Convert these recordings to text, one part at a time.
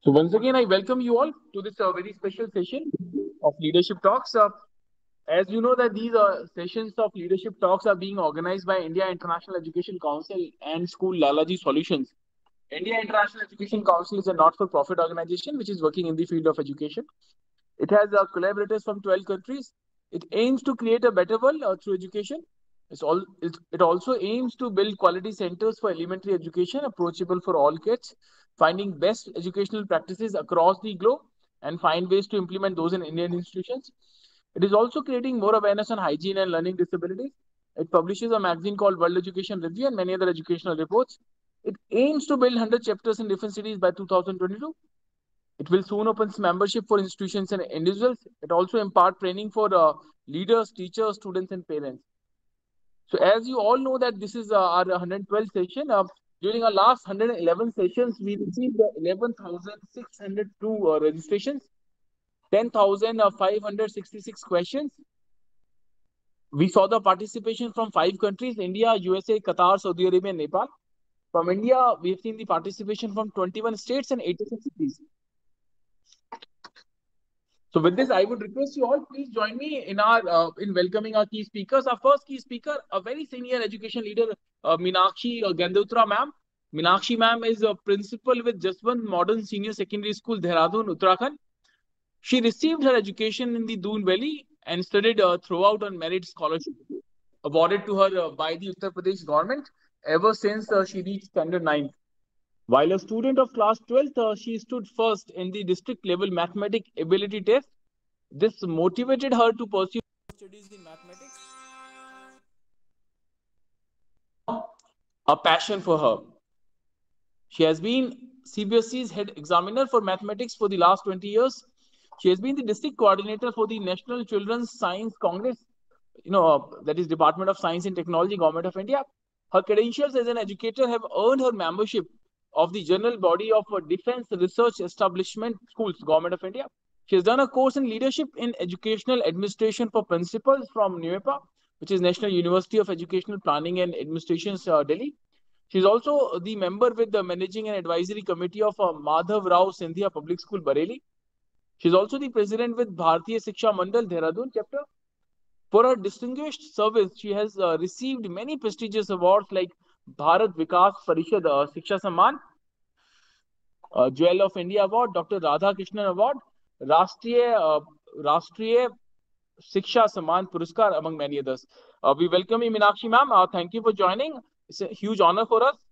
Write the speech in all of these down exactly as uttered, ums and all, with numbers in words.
So once again, I welcome you all to this uh, very special session of Leadership Talks. Uh, as you know that these uh, sessions of Leadership Talks are being organized by India International Education Council and School Lalaji Solutions. India International Education Council is a not-for-profit organization which is working in the field of education. It has uh, collaborators from twelve countries. It aims to create a better world uh, through education. It's all, it, it also aims to build quality centers for elementary education approachable for all kids, finding best educational practices across the globe and find ways to implement those in Indian institutions. It is also creating more awareness on hygiene and learning disabilities. It publishes a magazine called World Education Review and many other educational reports. It aims to build one hundred chapters in different cities by two thousand twenty-two. It will soon open membership for institutions and individuals. It also impart training for uh, leaders, teachers, students, and parents. So as you all know that this is uh, our one hundred twelfth session. Uh, during our last one hundred eleven sessions, we received uh, eleven thousand six hundred two uh, registrations, ten thousand five hundred sixty-six questions. We saw the participation from five countries: India, U S A, Qatar, Saudi Arabia, and Nepal. From India, we have seen the participation from twenty-one states and eighty-six cities. So with this, I would request you all, please join me in our uh, in welcoming our key speakers. Our first key speaker, a very senior education leader, uh, Meenakshi uh, Gandotra ma'am. Meenakshi ma'am is a principal with Jaswant Modern Senior Secondary School, Dehradun, Uttarakhand. She received her education in the Doon Valley and studied uh, throughout on merit scholarship awarded to her uh, by the Uttar Pradesh government ever since uh, she reached standard nine. While a student of class twelfth, uh, she stood first in the district level mathematics ability test. This motivated her to pursue studies in mathematics. A passion for her. She has been C B S E's head examiner for mathematics for the last twenty years. She has been the district coordinator for the National Children's Science Congress, you know, uh, that is Department of Science and Technology, Government of India. Her credentials as an educator have earned her membership of the general body of uh, Defense Research Establishment Schools, Government of India. She has done a course in leadership in educational administration for principals from NUEPA, which is National University of Educational Planning and Administration, uh, Delhi. She is also the member with the managing and advisory committee of uh, Madhav Rao Sindhia Public School, Bareilly. She is also the president with Bharatiya Shiksha Mandal, Dehradun chapter. For her distinguished service, she has uh, received many prestigious awards like Bharat Vikas Parishad uh, Shiksha Samman, uh, Jewel of India Award, Doctor Radha Krishnan Award, Rashtriya, uh, Rashtriya Shiksha Samman Puraskar, among many others. Uh, we welcome you, Meenakshi ma'am. Uh, thank you for joining. It's a huge honor for us.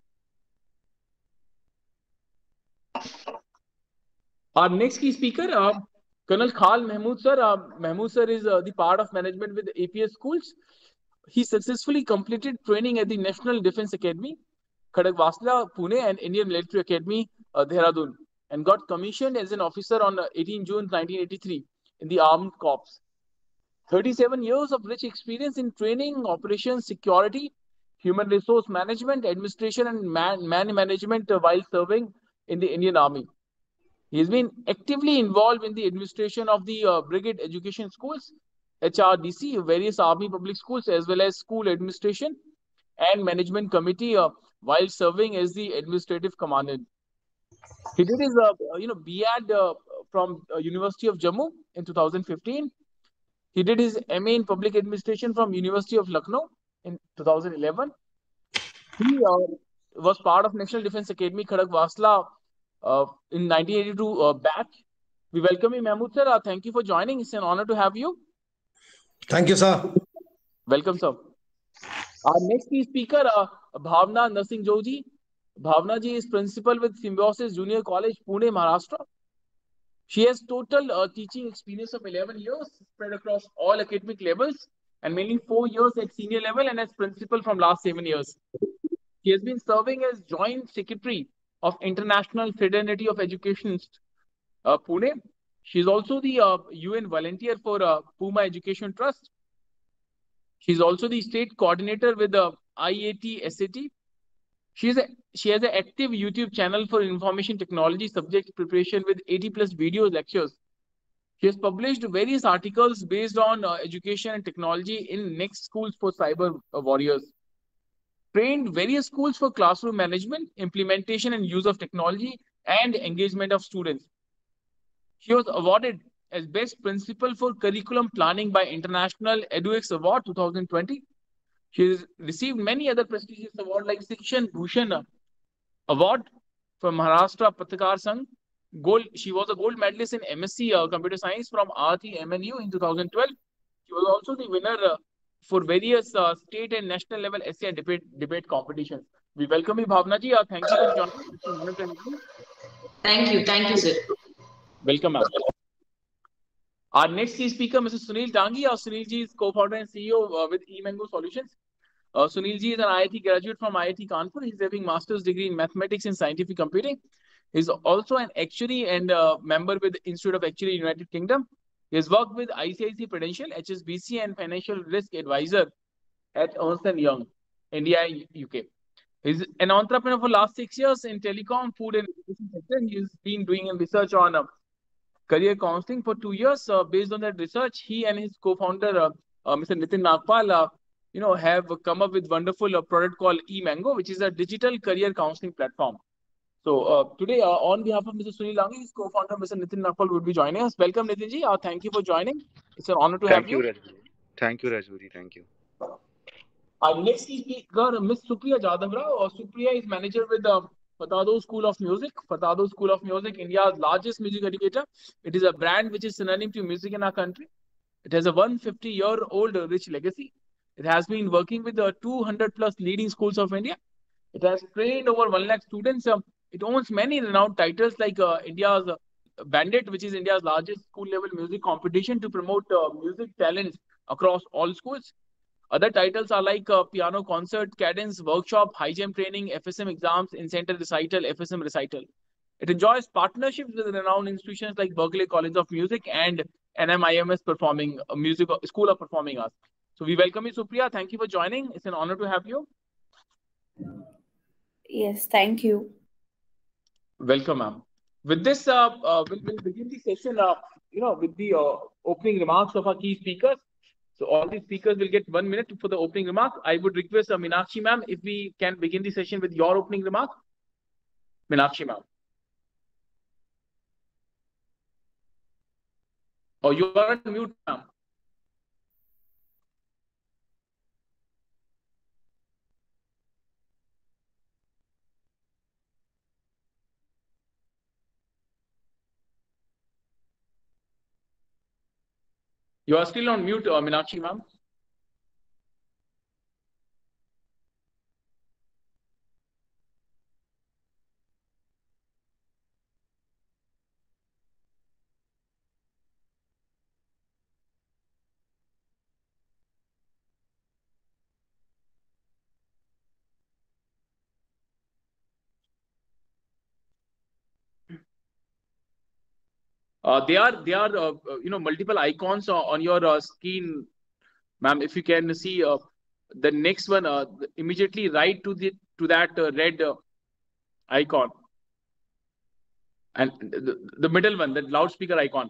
Our next key speaker, uh, Colonel Khal Mahmood sir. Uh, Mahmood sir is uh, the part of management with A P S schools. He successfully completed training at the National Defense Academy, Khadagwasla, Pune, and Indian Military Academy, uh, Dehradun, and got commissioned as an officer on uh, eighteenth June nineteen eighty-three in the Armed Corps. thirty-seven years of rich experience in training, operations, security, human resource management, administration, and man, man management uh, while serving in the Indian Army. He has been actively involved in the administration of the uh, Brigade Education Schools, H R D C, various Army public schools, as well as school administration and management committee uh, while serving as the administrative commandant. He did his, uh, you know, B Ed uh, from uh, University of Jammu in two thousand fifteen. He did his M A in Public Administration from University of Lucknow in two thousand eleven. He uh, was part of National Defense Academy, Khadagwasla, uh, in nineteen eighty-two uh, batch. We welcome you, Mahmood sir. Uh, thank you for joining. It's an honor to have you. Thank you, sir. Welcome, sir. Our next key speaker, uh, Bhavna Narsingh Joji. Bhavna ji is principal with Symbiosis Junior College, Pune, Maharashtra. She has total uh, teaching experience of eleven years spread across all academic levels and mainly four years at senior level and as principal from last seven years. She has been serving as Joint Secretary of International Fraternity of Education, uh, Pune. She is also the uh, U N volunteer for uh, Puma Education Trust. She is also the state coordinator with the I A T S A T. She is a, she has an active YouTube channel for information technology subject preparation with eighty plus video lectures. She has published various articles based on uh, education and technology in Next Schools for Cyber uh, Warriors. Trained various schools for classroom management, implementation and use of technology, and engagement of students. She was awarded as Best Principal for Curriculum Planning by International EduX Award twenty twenty. She has received many other prestigious awards like Shikshan Bhushan Award from Maharashtra Patakar Sangh. Gold, she was a gold medalist in M S c uh, Computer Science from R T M N U in two thousand twelve. She was also the winner uh, for various uh, state and national level essay and debate, debate competitions. We welcome you, Bhavna ji. Uh, thank you for joining. Thank you. Thank you, sir. Welcome, ma'am. Our next key speaker, Mister Sunil Tangi. Uh, Sunil ji is co-founder and C E O uh, with eMango Solutions. Uh, Sunil ji is an I I T graduate from I I T Kanpur. He's having master's degree in mathematics and scientific computing. He's also an actuary and uh, member with the Institute of Actuary United Kingdom. He has worked with I C I C Prudential, H S B C, and Financial Risk Advisor at Ernst and Young, India and U K. He's an entrepreneur for the last six years in telecom, food, and education sector. He's been doing research on uh, career counseling for two years. Uh, based on that research, he and his co-founder, uh, uh, Mister Nitin Nagpal, uh, you know, have come up with wonderful uh, product called eMango, which is a digital career counseling platform. So uh, today, uh, on behalf of Mister Sunil Tangi, his co-founder Mister Nitin Nagpal would be joining us. Welcome, Nitin ji. Uh, thank you for joining. It's an honor to thank have you. you. Rajguru. Thank you, Rajguru. Thank you. Our next speaker, Miss Supriya Jadhav Rao. Uh, Supriya is manager with the uh, Fatado School of Music. Fatado School of Music, India's largest music educator. It is a brand which is synonym to music in our country. It has a one hundred fifty year old uh, rich legacy. It has been working with the uh, two hundred plus leading schools of India. It has trained over one lakh students. Um, it owns many renowned titles like uh, India's uh, Bandit, which is India's largest school-level music competition to promote uh, music talents across all schools. Other titles are like uh, Piano Concert, Cadence, Workshop, High Jump Training, F S M Exams, Incentive Recital, F S M Recital. It enjoys partnerships with renowned institutions like Berklee College of Music and N M I M S Performing uh, Music School of Performing Arts. So we welcome you, Supriya. Thank you for joining. It's an honor to have you. Yes, thank you. Welcome, ma'am. With this, uh, uh, we'll, we'll begin the session, uh, you know, with the uh, opening remarks of our key speakers. So all the speakers will get one minute for the opening remark. I would request uh, Meenakshi ma'am, if we can begin the session with your opening remark. Meenakshi ma'am. Oh, you are on mute, ma'am. You are still on mute, uh, Meenakshi ma'am. Uh, they are, they are, uh, you know, multiple icons uh, on your uh, screen, ma'am. If you can see uh, the next one, uh, immediately right to the to that uh, red uh, icon, and the, the middle one, the loudspeaker icon.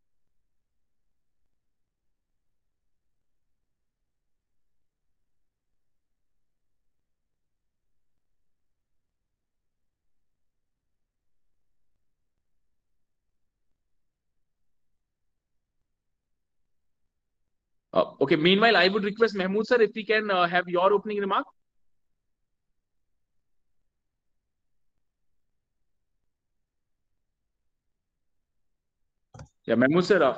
Uh, okay. Meanwhile, I would request Mahmood sir if we can uh, have your opening remark. Yeah, Mahmood sir. Uh,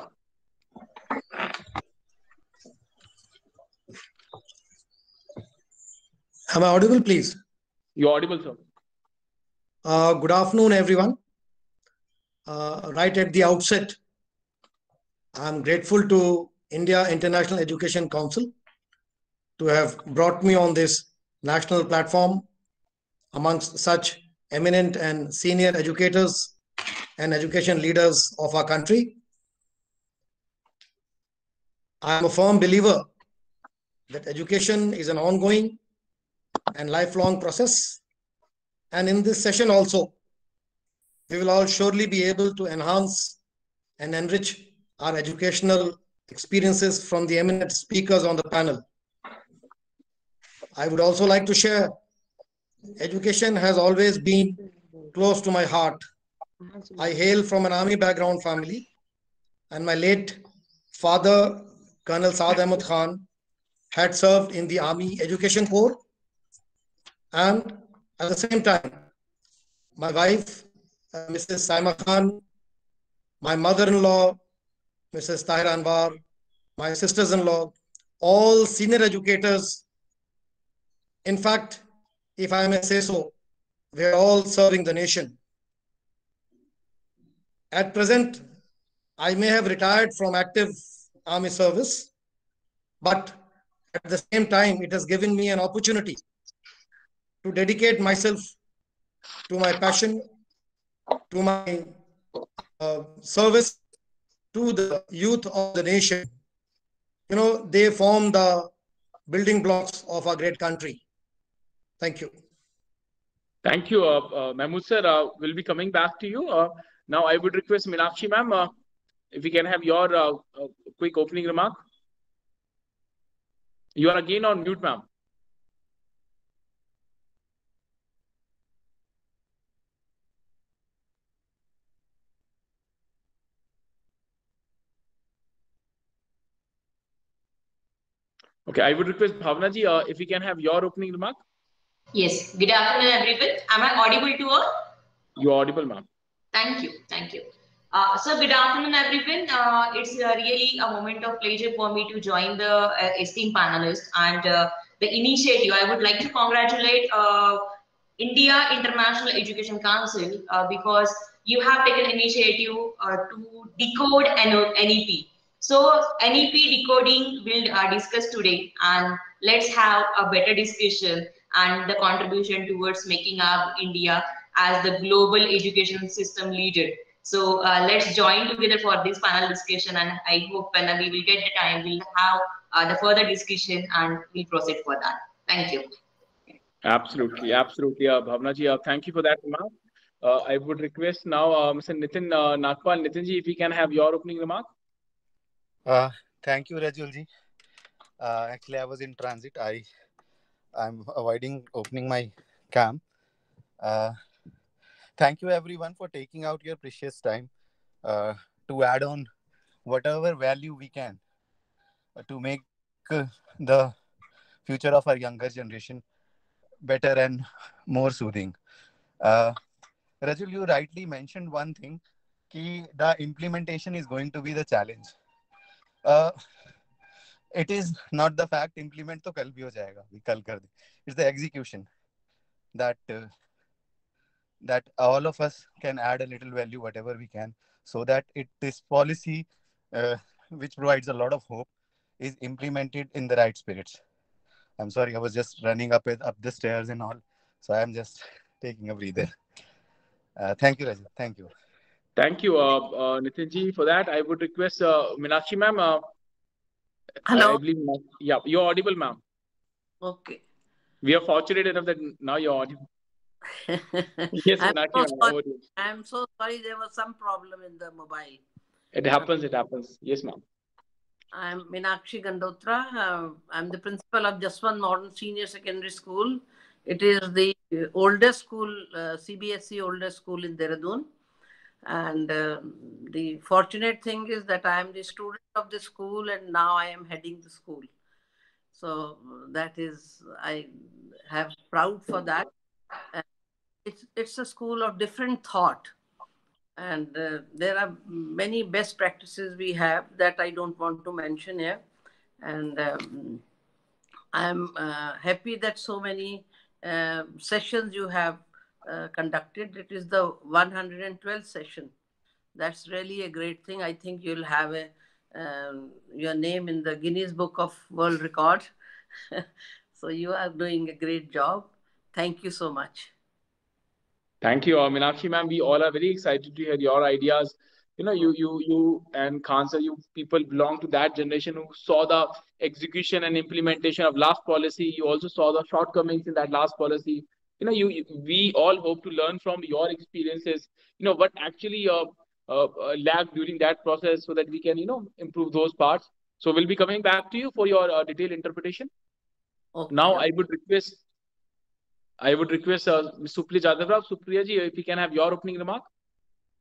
Am I audible, please? You're audible, sir. Uh, good afternoon, everyone. Uh, right at the outset, I'm grateful to India International Education Council to have brought me on this national platform amongst such eminent and senior educators and education leaders of our country. I am a firm believer that education is an ongoing and lifelong process. And in this session also, we will all surely be able to enhance and enrich our educational experiences from the eminent speakers on the panel. I would also like to share, education has always been close to my heart I hail from an army background family, and my late father, Colonel Saad Ahmed Khan, had served in the Army Education Corps, and at the same time, my wife, uh, Missus Saima Khan, my mother-in-law, Missus Tahir Anwar, my sisters-in-law, all senior educators. In fact, if I may say so, we are all serving the nation. At present, I may have retired from active army service, but at the same time, it has given me an opportunity to dedicate myself to my passion, to my uh, service to the youth of the nation. You know, they form the building blocks of our great country. Thank you. Thank you, uh, uh, Mahmood sir. Uh, we'll be coming back to you. Uh, now, I would request Meenakshi ma'am, uh, if we can have your uh, uh, quick opening remark. You are again on mute, ma'am. Okay, I would request Bhavna ji, uh, if we can have your opening remark. Yes. Good afternoon, everyone. Am I audible to all? You are audible, ma'am. Thank you. Thank you. Uh, so, good afternoon, everyone. Uh, it's uh, really a moment of pleasure for me to join the uh, esteemed panelists and uh, the initiative. I would like to congratulate uh, India International Education Council uh, because you have taken initiative uh, to decode N E P. So, N E P decoding we'll uh, discuss today, and let's have a better discussion and the contribution towards making up India as the global education system leader. So uh, let's join together for this panel discussion, and I hope finally we will get the time, we'll have uh, the further discussion and we'll proceed for that. Thank you. Absolutely, absolutely, uh, Bhavna ji. Uh, thank you for that remark. Uh, I would request now uh, Mister Nitin uh, Nagpal. Nitin ji, if we can have your opening remark. Uh, thank you, Rajul ji. Uh, actually, I was in transit. I I'm avoiding opening my cam. Uh, thank you, everyone, for taking out your precious time uh, to add on whatever value we can uh, to make uh, the future of our younger generation better and more soothing. Uh, Rajul, you rightly mentioned one thing, ki the implementation is going to be the challenge. Uh, it is not the fact implement to kal bhi ho jayega, kal kar de. It's the execution that uh, that all of us can add a little value, whatever we can, so that it this policy, uh, which provides a lot of hope, is implemented in the right spirits. I'm sorry, I was just running up up the stairs and all, so I'm just taking a breather. Uh, thank you, Raju. Thank you. Thank you, uh, uh, Nitin ji, for that. I would request uh, Meenakshi ma'am. Uh, Hello. I believe, yeah, you're audible, ma'am. Okay. We are fortunate enough that now you're audible. Yes, I'm, Meenakshi so ma'am. sorry. Over to you. I'm so sorry. There was some problem in the mobile. It happens. It happens. Yes, ma'am. I'm Meenakshi Gandotra. Uh, I'm the principal of Jaswant Modern Senior Secondary School. It is the oldest school, uh, C B S E oldest school in Dehradun. And uh, the fortunate thing is that I am the student of the school, and now I am heading the school. So that is, I have proud for that. And it's, it's a school of different thought. And uh, there are many best practices we have that I don't want to mention here. And um, I'm uh, happy that so many uh, sessions you have uh, conducted. It is the one hundred twelfth session. That's really a great thing. I think you'll have a, um, your name in the Guinness Book of World Record. So you are doing a great job. Thank you so much. Thank you, uh, Meenakshi ma'am. We all are very excited to hear your ideas. You know, you, you, you, and Khan sir, you people belong to that generation who saw the execution and implementation of last policy. You also saw the shortcomings in that last policy. You know, you, we all hope to learn from your experiences. You know, what actually uh, uh, uh, lagged during that process, so that we can, you know, improve those parts. So we'll be coming back to you for your uh, detailed interpretation. Okay. Now, I would request. I would request uh, Miz Supriya Jadhav, Supriya ji, if you can have your opening remark.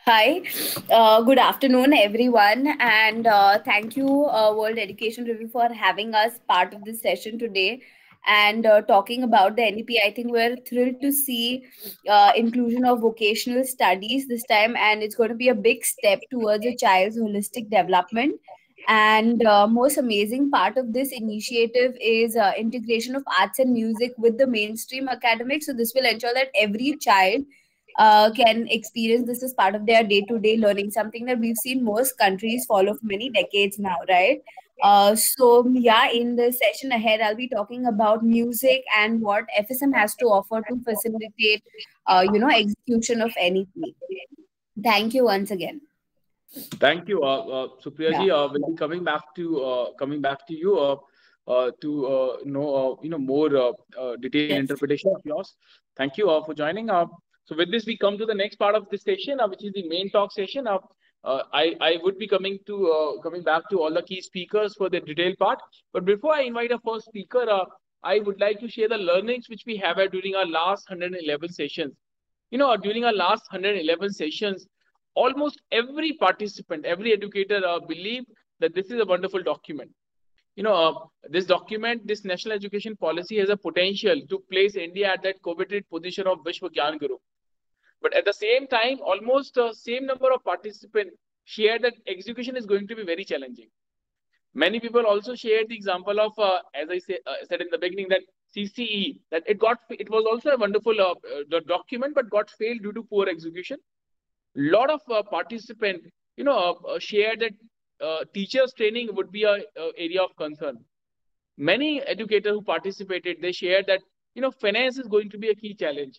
Hi, uh, good afternoon, everyone, and uh, thank you, uh, World Education Review, for having us part of this session today and uh, talking about the N E P. I think we're thrilled to see uh, inclusion of vocational studies this time, and it's going to be a big step towards a child's holistic development. And uh, most amazing part of this initiative is uh, integration of arts and music with the mainstream academics. So this will ensure that every child uh, can experience this as part of their day-to-day learning, something that we've seen most countries follow for many decades now, right? Uh, so yeah, in the session ahead, I'll be talking about music and what F S M has to offer to facilitate, uh, you know, execution of N E P. Thank you once again. Thank you, uh, uh, Supriya ji. Yeah. Uh, we'll be coming back to uh, coming back to you uh, uh, to uh, know uh, you know more uh, uh, detailed Yes. interpretation of yours. Thank you uh, for joining. Uh, so with this, we come to the next part of this session, uh, which is the main talk session. Uh, uh, I I would be coming to uh, coming back to all the key speakers for the detailed part. But before I invite our first speaker, uh, I would like to share the learnings which we have had during our last one hundred eleven sessions. You know, during our last one hundred eleven sessions, almost every participant, every educator uh, believed that this is a wonderful document. You know, uh, this document, this national education policy has a potential to place India at that coveted position of Vishwa Gyan Guru. But at the same time, almost the uh, same number of participants share that execution is going to be very challenging. Many people also shared the example of, uh, as I say, uh, said in the beginning, that C C E, that it got, it was also a wonderful uh, uh, document, but got failed due to poor execution. Lot of uh, participants, you know, uh, shared that uh, teachers training would be a, a area of concern. Many educators who participated, they shared that, you know, finance is going to be a key challenge.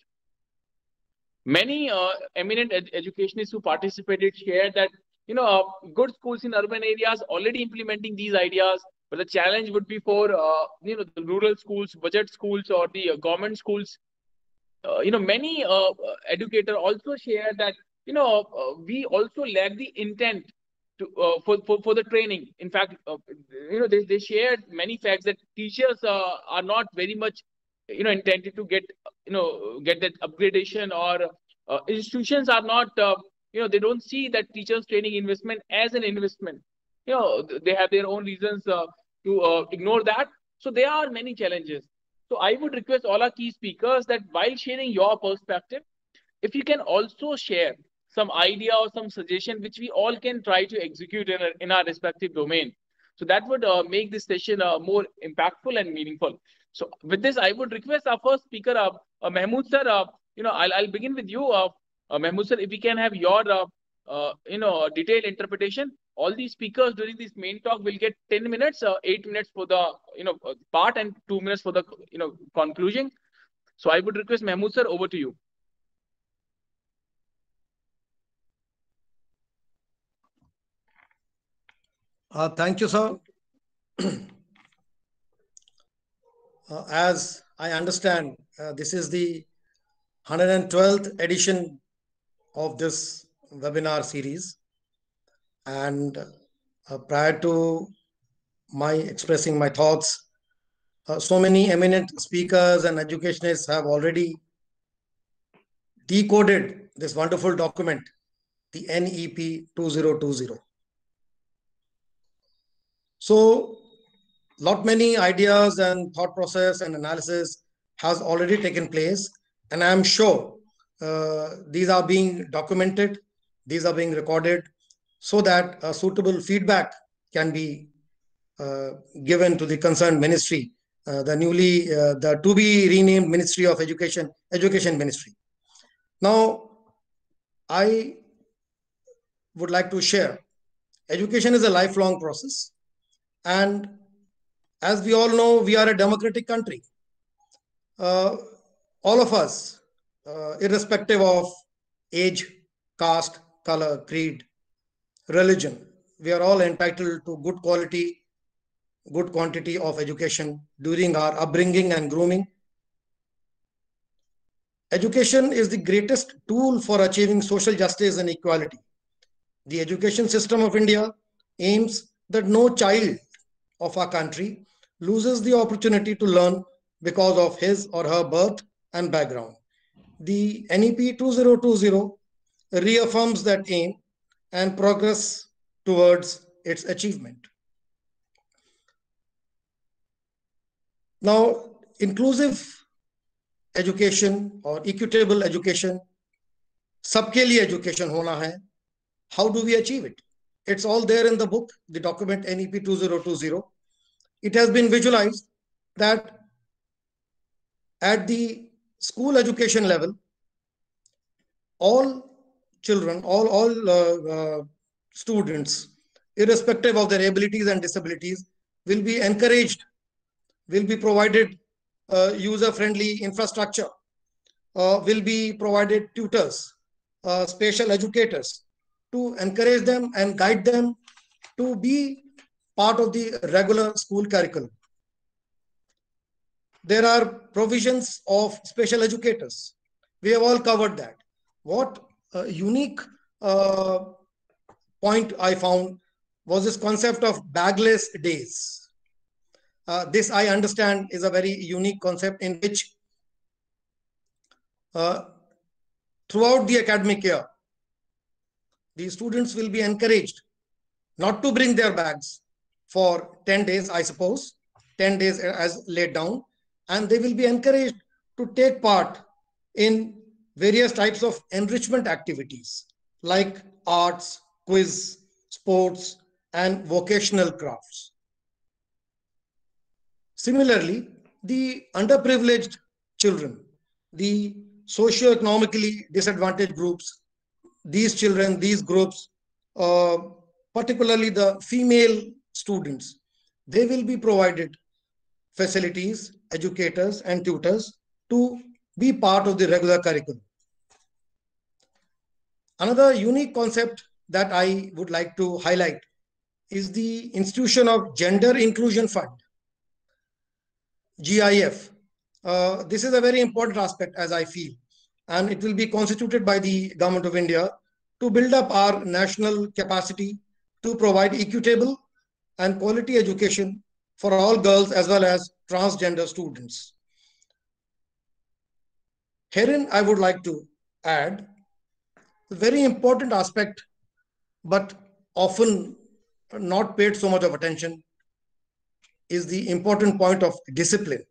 Many uh, eminent ed educationists who participated shared that, you know, uh, good schools in urban areas already implementing these ideas, but the challenge would be for, uh, you know, the rural schools, budget schools, or the uh, government schools. Uh, you know, many uh, educators also shared that, you know, uh, we also lack the intent to uh, for, for for the training. In fact, uh, you know, they, they shared many facts that teachers uh, are not very much, you know, intended to get, you know, get that upgradation, or uh, institutions are not, uh, you know, they don't see that teachers training investment as an investment. You know, they have their own reasons uh, to uh, ignore that. So there are many challenges. So I would request all our key speakers that while sharing your perspective, if you can also share some idea or some suggestion which we all can try to execute in our, in our respective domain. So that would uh, make this session uh, more impactful and meaningful. So with this, I would request our first speaker, uh, uh, Mahmood sir, uh, you know, I'll, I'll begin with you. Uh, uh, Mahmood sir, if we can have your, uh, uh, you know, detailed interpretation. All these speakers during this main talk will get ten minutes, uh, eight minutes for the, you know, part, and two minutes for the, you know, conclusion. So I would request Mahmood sir, over to you. Uh, thank you, sir. uh, as I understand, uh, this is the one hundred twelfth edition of this webinar series. And uh, prior to my expressing my thoughts, uh, so many eminent speakers and educationists have already decoded this wonderful document, the N E P two thousand twenty. So, lot many ideas and thought process and analysis has already taken place, and I am sure uh, these are being documented, these are being recorded, so that uh, suitable feedback can be uh, given to the concerned ministry, uh, the newly uh, the to be renamed Ministry of Education, Education Ministry. Now, I would like to share, education is a lifelong process, and as we all know, we are a democratic country. Uh, all of us, uh, irrespective of age, caste, color, creed, religion, we are all entitled to good quality, good quantity of education during our upbringing and grooming. Education is the greatest tool for achieving social justice and equality. The education system of India aims that no child of our country loses the opportunity to learn because of his or her birth and background. The N E P two thousand twenty reaffirms that aim and progress towards its achievement. Now, inclusive education or equitable education, सबके लिए education होना है. How do we achieve it? It's all there in the book, the document N E P two thousand twenty. It has been visualized that at the school education level, all children, all, all uh, uh, students, irrespective of their abilities and disabilities, will be encouraged, will be provided uh, user-friendly infrastructure, uh, will be provided tutors, uh, special educators, to encourage them and guide them to be part of the regular school curriculum. There are provisions of special educators. We have all covered that. What uh, unique uh, point I found was this concept of bagless days. Uh, this, I understand, is a very unique concept in which uh, throughout the academic year, the students will be encouraged not to bring their bags for ten days, I suppose, ten days as laid down, and they will be encouraged to take part in various types of enrichment activities like arts, quiz, sports, and vocational crafts. Similarly, the underprivileged children, the socio-economically disadvantaged groups, these children, these groups, uh, particularly the female students, they will be provided facilities, educators, and tutors to be part of the regular curriculum. Another unique concept that I would like to highlight is the institution of Gender Inclusion Fund, G I F. Uh, this is a very important aspect, as I feel, and it will be constituted by the Government of India to build up our national capacity to provide equitable and quality education for all girls as well as transgender students. Herein, I would like to add a very important aspect, but often not paid so much of attention, is the important point of discipline.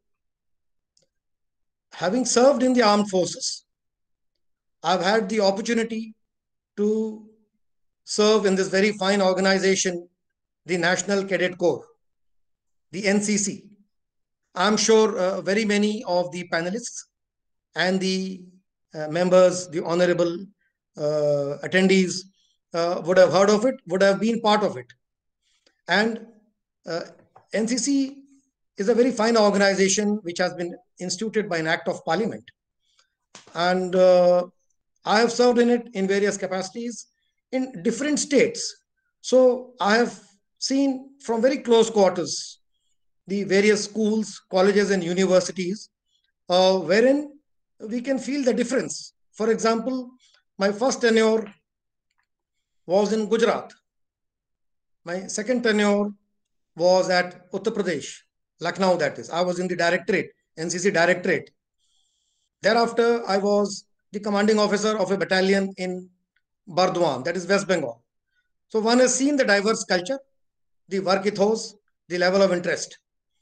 Having served in the armed forces, I've had the opportunity to serve in this very fine organization, the National Cadet Corps, the N C C. I'm sure uh, very many of the panelists and the uh, members, the honorable uh, attendees uh, would have heard of it, would have been part of it. And uh, N C C is a very fine organization which has been instituted by an act of parliament. And uh, I have served in it in various capacities in different states. So I have seen from very close quarters the various schools, colleges, and universities uh, wherein we can feel the difference. For example, my first tenure was in Gujarat. My second tenure was at Uttar Pradesh, Lucknow, that is. I was in the directorate, N C C directorate. Thereafter, I was the commanding officer of a battalion in Burdwan, that is West Bengal. So one has seen the diverse culture, the work ethos, the level of interest.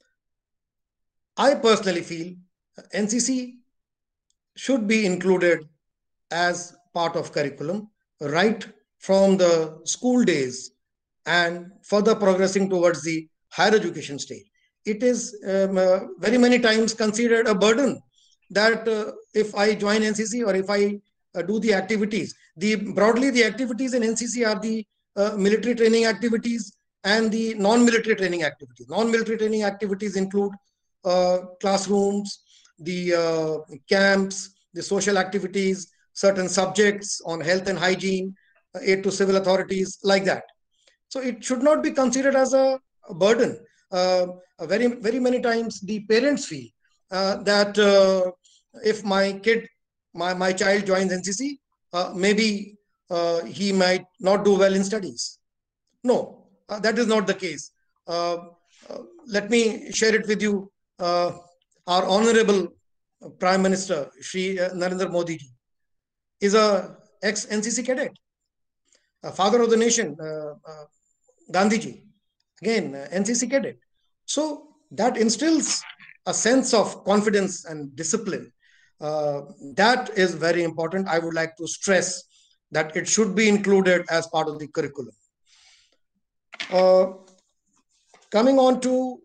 I personally feel N C C should be included as part of curriculum right from the school days and further progressing towards the higher education stage. It is um, uh, very many times considered a burden that uh, if I join N C C or if I uh, do the activities, the broadly the activities in N C C are the uh, military training activities and the non-military training activities. Non-military training activities include uh, classrooms, the uh, camps, the social activities, certain subjects on health and hygiene, uh, aid to civil authorities, like that. So it should not be considered as a, a burden. Uh, very, very many times the parents feel uh, that uh, if my kid, my, my child joins N C C, uh, maybe uh, he might not do well in studies. No, uh, that is not the case. Uh, uh, let me share it with you. Uh, our Honorable Prime Minister, Shri Narendra Modi ji, is a ex-N C C cadet, uh, father of the nation, uh, uh, Gandhiji, again, uh, N C C cadet. So that instills a sense of confidence and discipline. Uh, that is very important. I would like to stress that it should be included as part of the curriculum. Uh, coming on to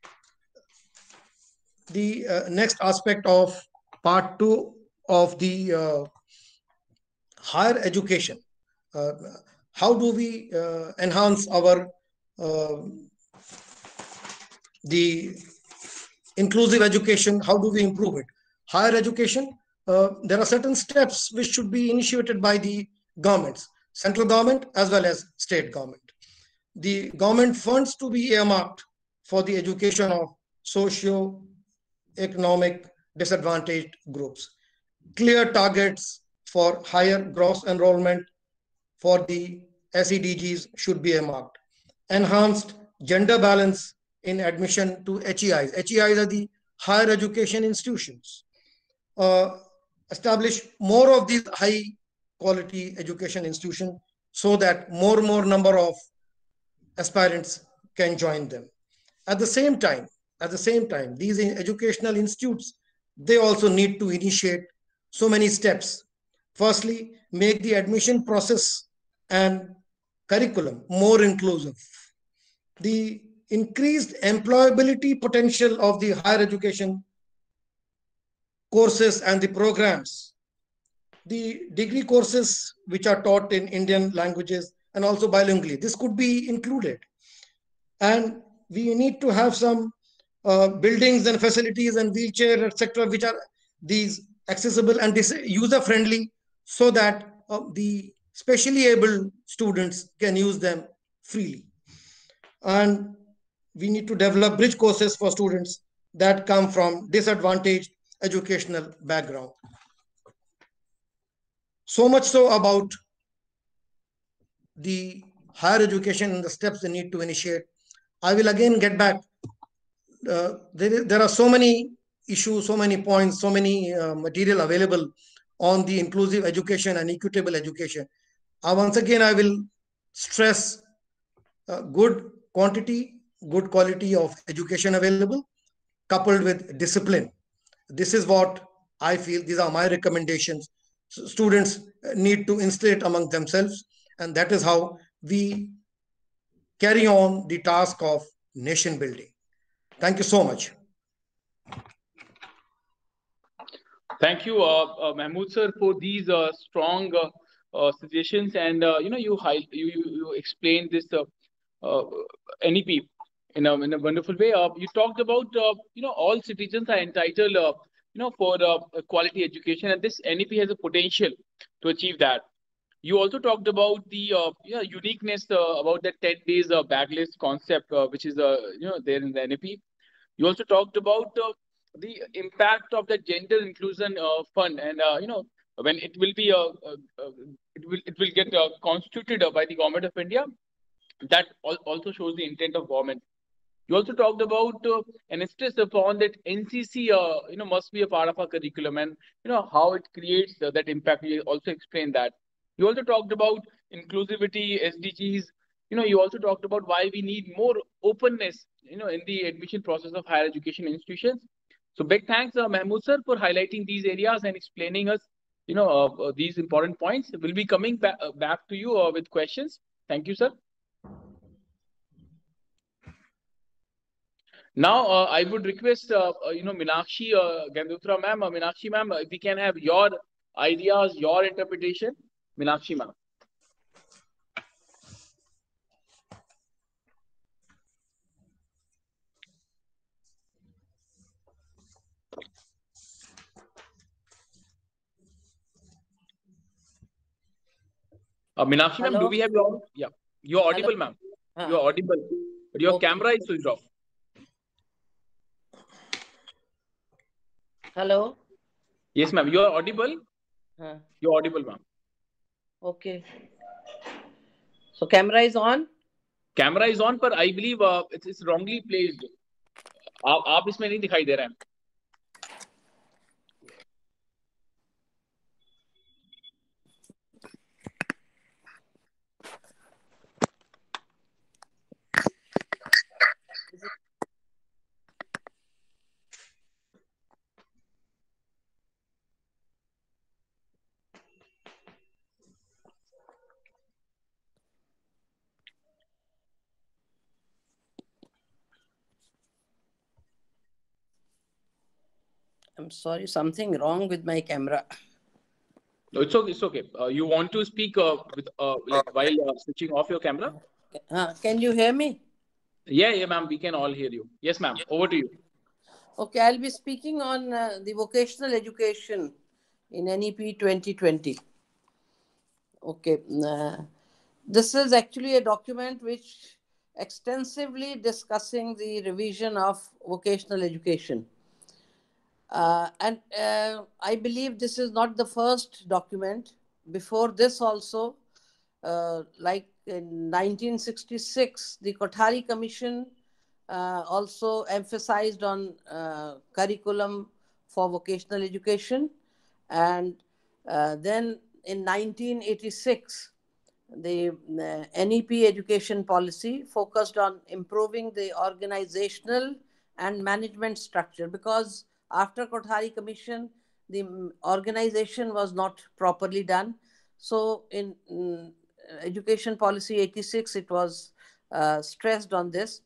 the uh, next aspect of part two of the uh, higher education. Uh, how do we uh, enhance our uh, the inclusive education? How do we improve it? Higher education, uh, there are certain steps which should be initiated by the governments, central government as well as state government. The government funds to be earmarked for the education of socio-economic disadvantaged groups. Clear targets for higher gross enrollment for the S E D Gs should be earmarked. Enhanced gender balance in admission to H E Is. H E Is are the higher education institutions. Uh, establish more of these high quality education institutions so that more and more number of aspirants can join them. At the same time, at the same time, these educational institutes, they also need to initiate so many steps. Firstly, make the admission process and curriculum more inclusive. The increased employability potential of the higher education courses and the programs, the degree courses which are taught in Indian languages and also bilingually, this could be included. And we need to have some uh, buildings and facilities and wheelchair, et cetera, which are these accessible and user-friendly, so that uh, the specially able students can use them freely. And we need to develop bridge courses for students that come from disadvantaged educational background. So much so about the higher education and the steps they need to initiate. I will again get back. Uh, there, there are so many issues, so many points, so many uh, material available on the inclusive education and equitable education. Uh, once again, I will stress uh, good quantity, good quality of education available, coupled with discipline. This is what I feel, these are my recommendations. So students need to instill it among themselves, and that is how we carry on the task of nation building. Thank you so much. Thank you, uh, uh, Mahmood sir, for these uh, strong uh, uh, suggestions, and uh, you know you, you you you explained this uh, uh, N E P in a in a wonderful way. Uh, you talked about uh, you know all citizens are entitled uh, you know for uh, quality education, and this N E P has a potential to achieve that. You also talked about the uh, yeah, uniqueness uh, about the ten days uh, backlist concept, uh, which is uh, you know there in the N E P. You also talked about uh, the impact of the gender inclusion uh, fund, and uh, you know when it will be uh, uh, uh, it will it will get uh, constituted uh, by the government of India. That also shows the intent of government. You also talked about uh, and stressed upon that N C C uh, you know must be a part of our curriculum, and you know how it creates uh, that impact. You also explained that. You also talked about inclusivity, S D Gs. You know, you also talked about why we need more openness, you know, in the admission process of higher education institutions. So big thanks, uh, Mahmood sir, for highlighting these areas and explaining us, you know, uh, uh, these important points. We'll be coming back uh, back to you uh, with questions. Thank you, sir. Now, uh, I would request, uh, uh, you know, Meenakshi uh, Gandotra ma'am, uh, Meenakshi ma'am, if we can have your ideas, your interpretation. Meenakshi ma'am. Uh, Meenakshi ma'am, do we have your, yeah, you're audible ma'am. Uh, you're audible, but your okay. camera is switched off. Hello? Yes ma'am, you're audible. Uh, you're audible ma'am. Okay. So camera is on? Camera is on, but I believe uh, it's, it's wrongly placed. आप आप इसमें नहीं दिखाई दे रहा है. I'm sorry, something wrong with my camera. No, it's okay. It's okay. Uh, you want to speak uh, with uh, like while uh, switching off your camera? Uh, can you hear me? Yeah, yeah, ma'am. We can all hear you. Yes, ma'am. Over to you. Okay, I'll be speaking on uh, the vocational education in N E P twenty twenty. Okay, uh, this is actually a document which extensively discussing the revision of vocational education. Uh, and uh, I believe this is not the first document. Before this also, uh, like in nineteen sixty-six, the Kothari Commission uh, also emphasized on uh, curriculum for vocational education. And uh, then in nineteen eighty-six, the uh, N E P education policy focused on improving the organizational and management structure, because after Kothari Commission, the organization was not properly done. So in um, education policy eighty-six, it was uh, stressed on this.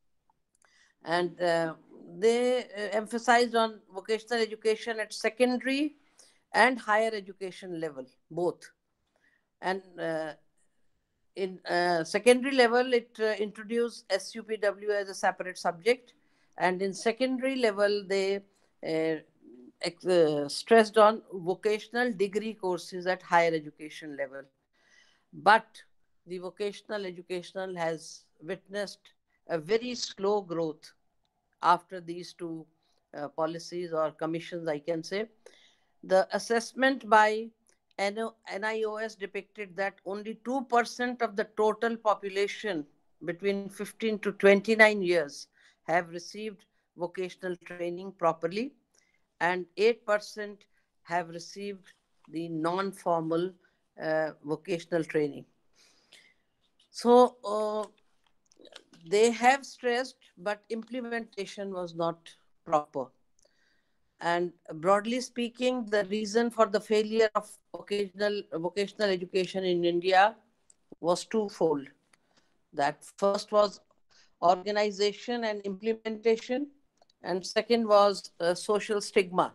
And uh, they uh, emphasized on vocational education at secondary and higher education level, both. And uh, in uh, secondary level, it uh, introduced S U P W as a separate subject. And in secondary level, they uh, uh, stressed on vocational degree courses at higher education level. But the vocational educational has witnessed a very slow growth after these two uh, policies or commissions, I can say. The assessment by N I O S depicted that only two percent of the total population between fifteen to twenty-nine years have received vocational training properly, and eight percent have received the non-formal uh, vocational training. So uh, they have stressed, but implementation was not proper. And broadly speaking, the reason for the failure of vocational, vocational education in India was twofold. That first was organization and implementation, and second was uh, social stigma.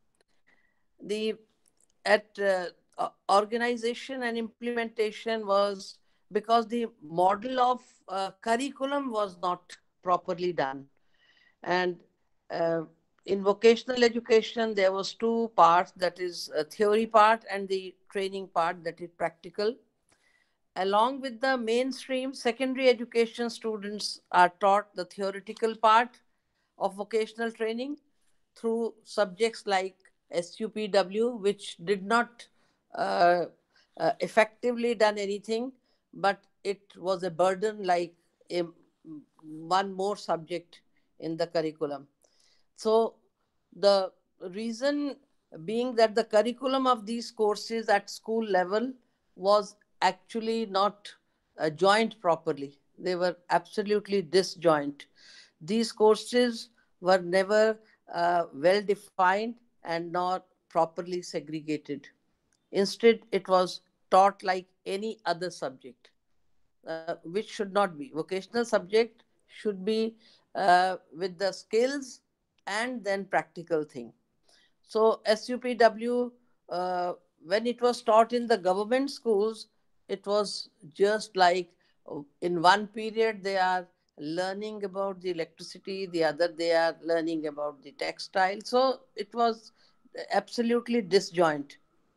The at uh, organization and implementation was because the model of uh, curriculum was not properly done. And uh, in vocational education, there was two parts, that is a theory part and the training part, that is practical. Along with the mainstream secondary education, students are taught the theoretical part of vocational training through subjects like S U P W, which did not uh, uh, effectively done anything, but it was a burden like a, one more subject in the curriculum. So the reason being that the curriculum of these courses at school level was actually not uh, joined properly. They were absolutely disjoint. These courses were never uh, well defined and not properly segregated. Instead, it was taught like any other subject, uh, which should not be. Vocational subject should be uh, with the skills and then practical thing. So S U P W, uh, when it was taught in the government schools, it was just like uh, in one period they are learning about the electricity, the other they are learning about the textile. So it was absolutely disjoint.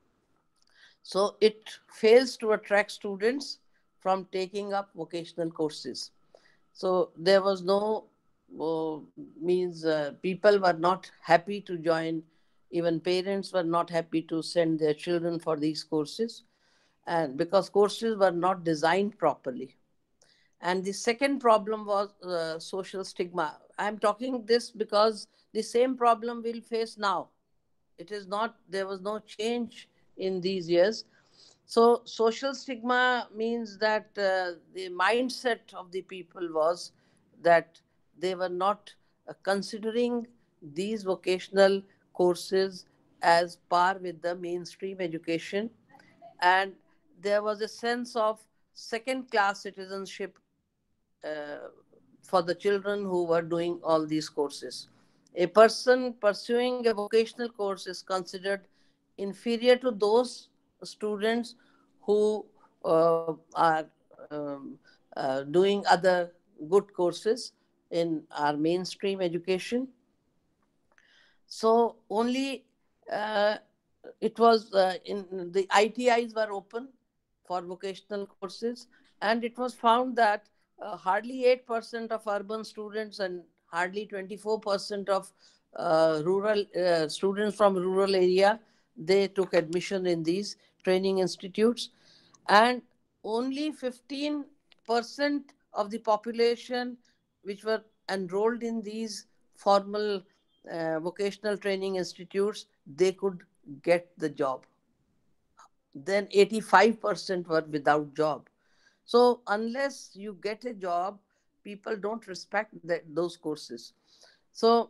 So it fails to attract students from taking up vocational courses. So there was no uh, means uh, people were not happy to join. Even parents were not happy to send their children for these courses, and because courses were not designed properly. And the second problem was uh, social stigma. I'm talking this because the same problem we'll face now. It is not, there was no change in these years. So social stigma means that uh, the mindset of the people was that they were not uh, considering these vocational courses as par with the mainstream education. And there was a sense of second class citizenship uh, for the children who were doing all these courses. A person pursuing a vocational course is considered inferior to those students who uh, are um, uh, doing other good courses in our mainstream education. So only uh, it was uh, in the I T Is were open for vocational courses, and it was found that uh, hardly eight percent of urban students and hardly twenty-four percent of uh, rural uh, students from rural area, they took admission in these training institutes, and only fifteen percent of the population which were enrolled in these formal uh, vocational training institutes, they could get the job. Then eighty-five percent were without job. So unless you get a job, people don't respect that, those courses. So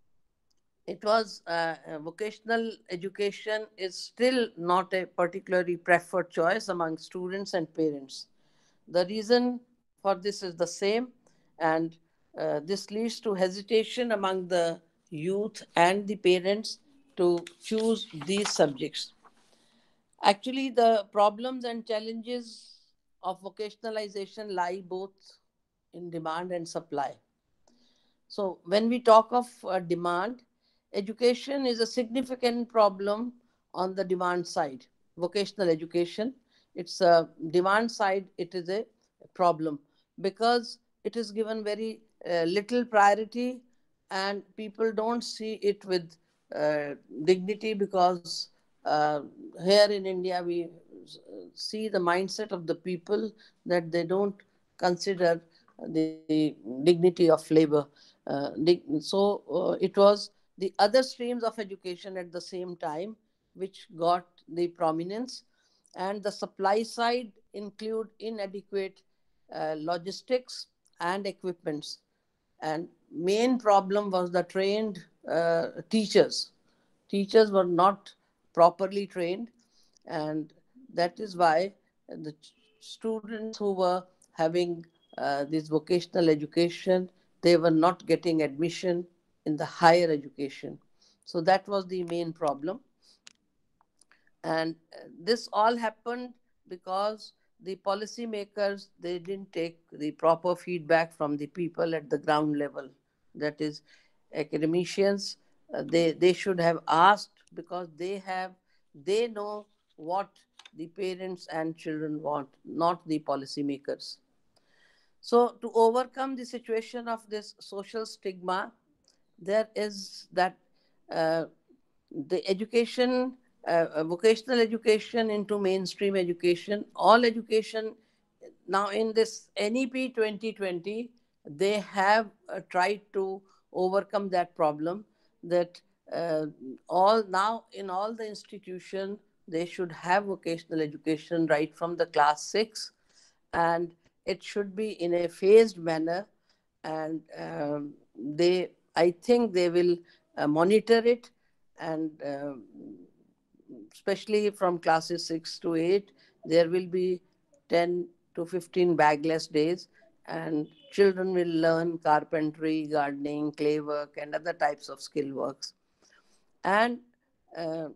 it was uh, uh, vocational education is still not a particularly preferred choice among students and parents. The reason for this is the same, and uh, this leads to hesitation among the youth and the parents to choose these subjects. Actually, the problems and challenges of vocationalization lie both in demand and supply. So, when we talk of uh, demand, education is a significant problem on the demand side. Vocational education, it's a demand side, it is a problem because it is given very uh, little priority, and people don't see it with uh, dignity because uh, here in India we see the mindset of the people that they don't consider the dignity of labor. Uh, so uh, it was the other streams of education at the same time which got the prominence, and the supply side include inadequate uh, logistics and equipments, and main problem was the trained uh, teachers. Teachers were not properly trained, and that is why the students who were having uh, this vocational education, they were not getting admission in the higher education. So that was the main problem, and uh, this all happened because the policymakers, they didn't take the proper feedback from the people at the ground level, that is academicians. Uh, they they should have asked, because they have they know what the parents and children want, not the policymakers. So to overcome the situation of this social stigma, there is that uh, the education, uh, uh, vocational education into mainstream education, all education. Now in this N E P twenty twenty, they have uh, tried to overcome that problem, that uh, all now in all the institution, they should have vocational education right from the class six, and it should be in a phased manner, and um, they I think they will uh, monitor it, and um especially from classes six to eight, there will be ten to fifteen bagless days, and children will learn carpentry, gardening, clay work, and other types of skill works. And uh,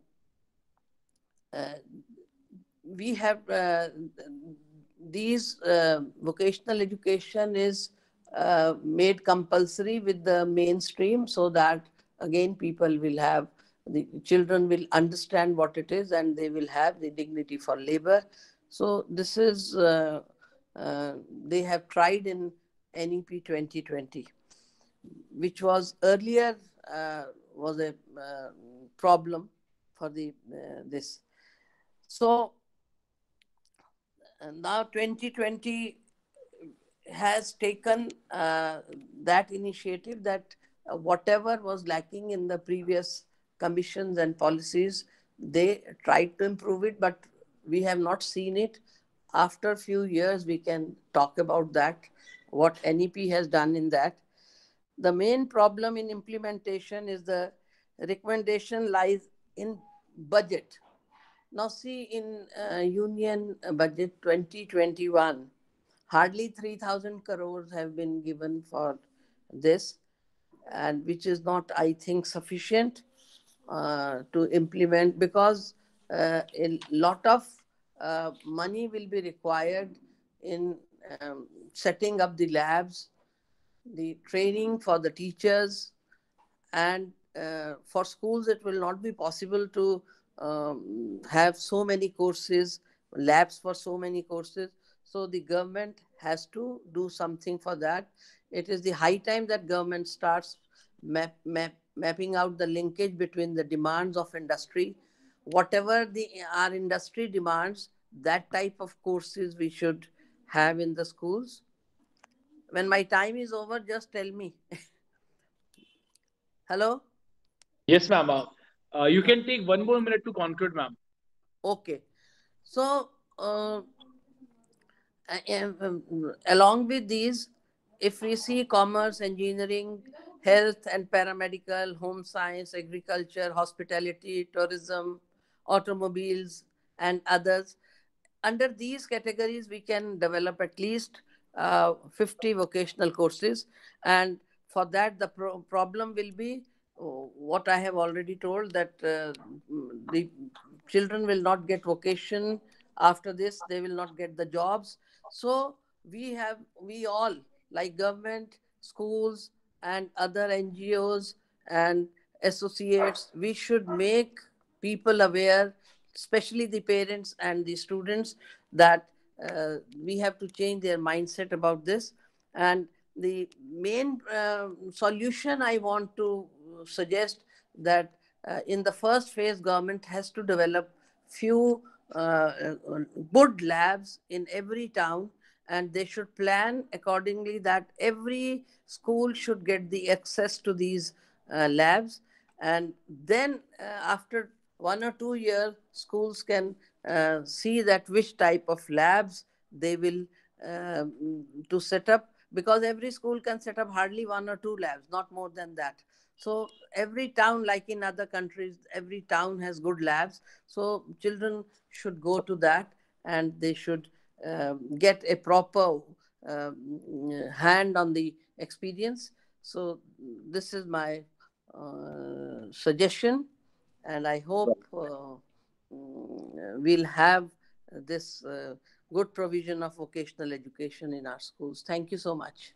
uh, we have uh, these uh, vocational education is uh, made compulsory with the mainstream, so that again people will have, the children will understand what it is, and they will have the dignity for labor. So this is uh, uh, they have tried in N E P twenty twenty, which was earlier uh, was a uh, problem for the uh, this. So now twenty twenty has taken uh, that initiative, that uh, whatever was lacking in the previous commissions and policies, they tried to improve it, but we have not seen it. After a few years, we can talk about that, what N E P has done in that. The main problem in implementation is the recommendation lies in budget. Now see, in uh, Union Budget twenty twenty-one, hardly three thousand crores have been given for this. and which is not, I think, sufficient uh, to implement, because uh, a lot of uh, money will be required in um, setting up the labs, the training for the teachers, and uh, for schools it will not be possible to um, have so many courses, labs for so many courses. So the government has to do something for that. It is the high time that government starts map, map, mapping out the linkage between the demands of industry. Whatever the our industry demands, that type of courses we should have in the schools. When my time is over, just tell me. Hello? Yes, ma'am. Uh, uh, you can take one more minute to conclude, ma'am. Okay. So, uh, um, along with these, if we see commerce, engineering, health and paramedical, home science, agriculture, hospitality, tourism, automobiles, and others, under these categories, we can develop at least uh, fifty vocational courses. And for that, the pro problem will be uh, what I have already told, that uh, the children will not get vocation. After this, they will not get the jobs. So we have, we all, like government, schools, and other N G Os and associates, we should make people aware, especially the parents and the students, that uh, we have to change their mindset about this. And the main uh, solution I want to suggest, that uh, in the first phase, government has to develop few uh, good labs in every town, and they should plan accordingly that every school should get the access to these uh, labs. And then uh, after one or two years, schools can uh, see that which type of labs they will uh, to set up, because every school can set up hardly one or two labs, not more than that. So every town, like in other countries, every town has good labs. So children should go to that, and they should uh, get a proper uh, hand on the experience. So this is my uh, suggestion, and I hope uh, we'll have this uh, good provision of vocational education in our schools. Thank you so much.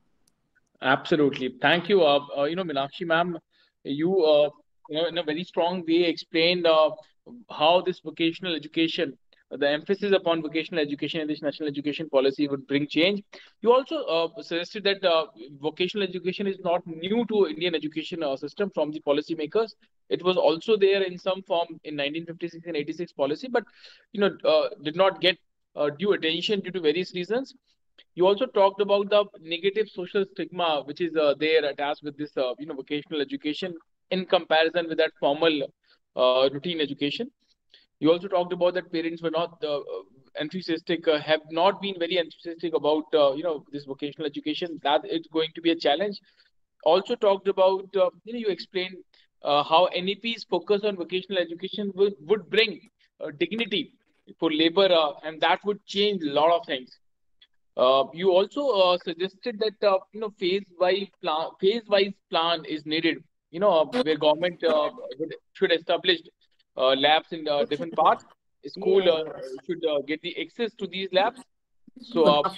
Absolutely. Thank you. Uh, uh, you know, Meenakshi ma'am, you, uh, you know, in a very strong way explained uh, how this vocational education, the emphasis upon vocational education in this national education policy would bring change. You also uh, suggested that uh, vocational education is not new to Indian education uh, system from the policymakers. It was also there in some form in nineteen fifty-six and eighty-six policy, but, you know, uh, did not get uh, due attention due to various reasons. You also talked about the negative social stigma which is uh, there attached with this, uh, you know, vocational education in comparison with that formal uh, routine education. You also talked about that parents were not uh, enthusiastic, uh, have not been very enthusiastic about, uh, you know, this vocational education, that it's going to be a challenge. Also talked about, uh, you know, you explained uh, how N E P's focus on vocational education would, would bring uh, dignity for labor, uh, and that would change a lot of things. Uh, you also uh, suggested that uh, you know, phase-wise plan, phase-wise plan is needed. You know, uh, where government uh, should establish uh, labs in uh, different parts. School uh, should uh, get the access to these labs. So, uh,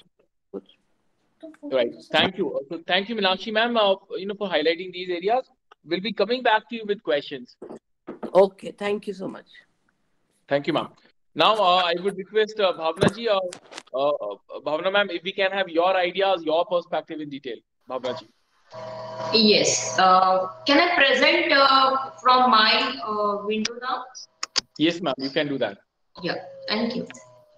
right. Thank you. So, thank you, Meenakshi ma'am. Uh, you know, for highlighting these areas. We'll be coming back to you with questions. Okay. Thank you so much. Thank you, ma'am. Now, uh, I would request uh, Bhavna ji, uh, uh, Bhavna ma'am, if we can have your ideas, your perspective in detail. Bhavna ji. Yes. Uh, can I present uh, from my uh, window now? Yes, ma'am, you can do that. Yeah, thank you.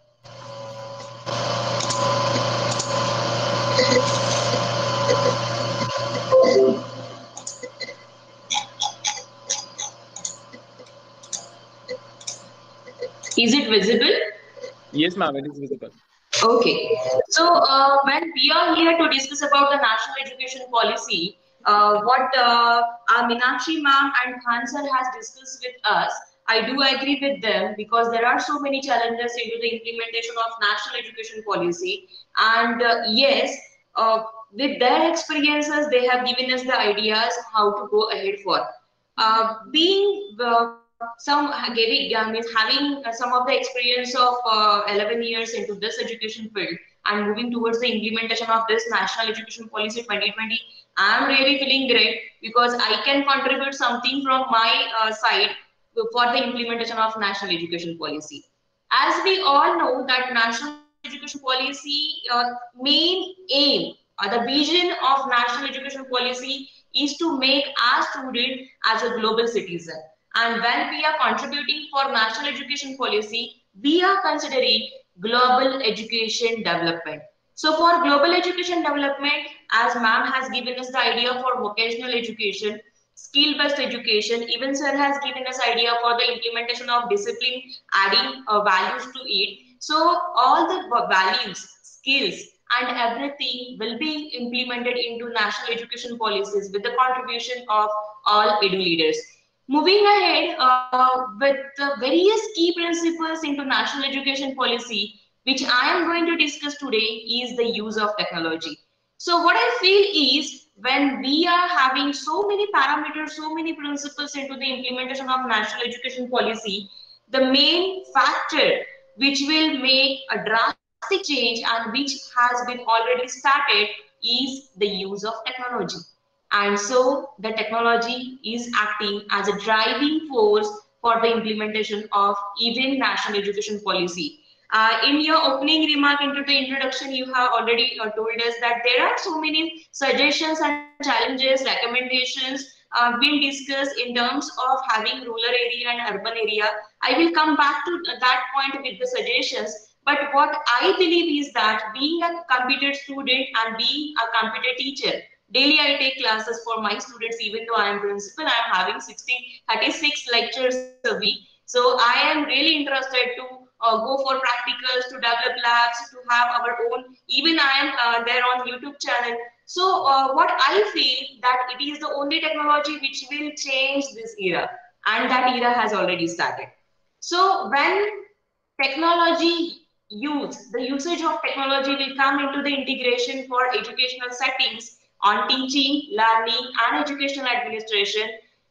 Is it visible? Yes, ma'am, it is visible. Okay. So uh, when we are here to discuss about the national education policy, uh, what uh, our Meenakshi ma'am and Khan sir has discussed with us, I do agree with them, because there are so many challenges into the implementation of national education policy. And uh, yes, uh, with their experiences, they have given us the ideas how to go ahead for. Uh, being uh, some giving, uh, means having uh, some of the experience of uh, eleven years into this education field and moving towards the implementation of this National Education Policy twenty twenty, I'm really feeling great because I can contribute something from my uh, side for the implementation of National Education Policy. As we all know that National Education Policy uh, main aim or the vision of National Education Policy is to make our student as a global citizen. And when we are contributing for National Education Policy, we are considering global education development. So for global education development, as ma'am has given us the idea for vocational education, skill-based education, even sir has given us idea for the implementation of discipline, adding uh, values to it. So all the values, skills, and everything will be implemented into national education policies with the contribution of all edu leaders. Moving ahead uh, with the various key principles into national education policy, which I am going to discuss today, is the use of technology. So what I feel is when we are having so many parameters, so many principles into the implementation of national education policy, the main factor which will make a drastic change and which has been already started is the use of technology. And so the technology is acting as a driving force for the implementation of even national education policy. Uh, in your opening remark into the introduction, you have already uh, told us that there are so many suggestions and challenges, recommendations uh, being discussed in terms of having rural area and urban area. I will come back to that point with the suggestions. But what I believe is that being a competent student and being a competent teacher, daily I take classes for my students, even though I am principal, I am having sixty, thirty-six lectures a week. So I am really interested to uh, go for practicals, to develop labs, to have our own, even I am uh, there on YouTube channel. So uh, what I feel that it is the only technology which will change this era, and that era has already started. So when technology use, the usage of technology will come into the integration for educational settings on teaching, learning, and educational administration,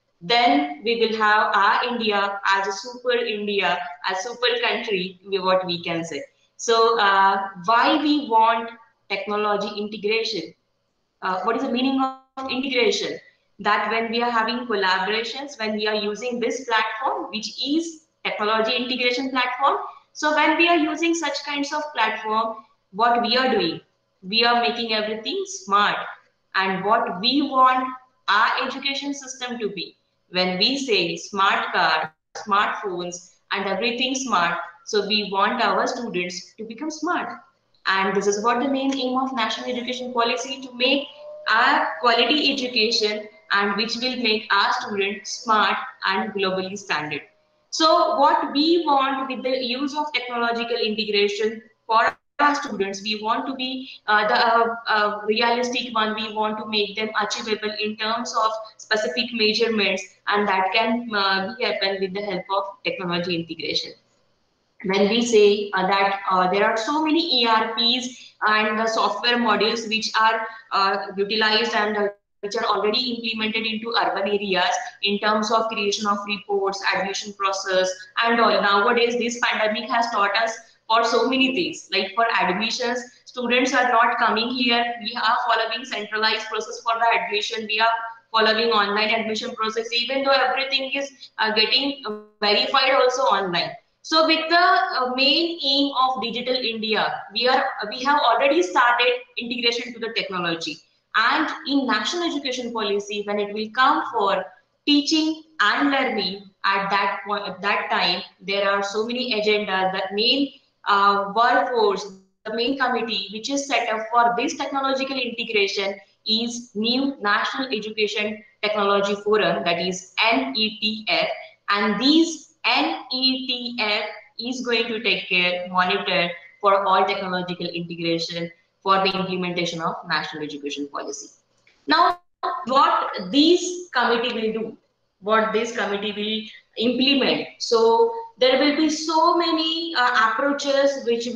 then we will have our India as a super India, a super country, what we can say. So uh, why we want technology integration? Uh, what is the meaning of integration? That when we are having collaborations, when we are using this platform, which is technology integration platform. So when we are using such kinds of platform, what we are doing, we are making everything smart. And what we want our education system to be. When we say smart cars, smartphones, and everything smart, so we want our students to become smart. And this is what the main aim of national education policy, to make our quality education and which will make our students smart and globally standard. So what we want with the use of technological integration for our students, we want to be uh, the uh, uh, realistic one. We want to make them achievable in terms of specific measurements, and that can uh, be happen with the help of technology integration. When we say uh, that uh, there are so many E R Ps and the software modules which are uh, utilized and uh, which are already implemented into urban areas in terms of creation of reports, admission process, and all. Nowadays, this pandemic has taught us for so many things. Like for admissions, students are not coming here. We are following centralized process for the admission. We are following online admission process, even though everything is uh, getting verified also online. So with the uh, main aim of Digital India, we are we have already started integration to the technology. And in national education policy, when it will come for teaching and learning, at that point, at that time, there are so many agendas. The main uh, workforce, the main committee which is set up for this technological integration is new National Education Technology Forum, that is N E T F, and these N E T F is going to take care, monitor for all technological integration for the implementation of national education policy. Now, what this committee will do, what this committee will implement. So there will be so many uh, approaches which will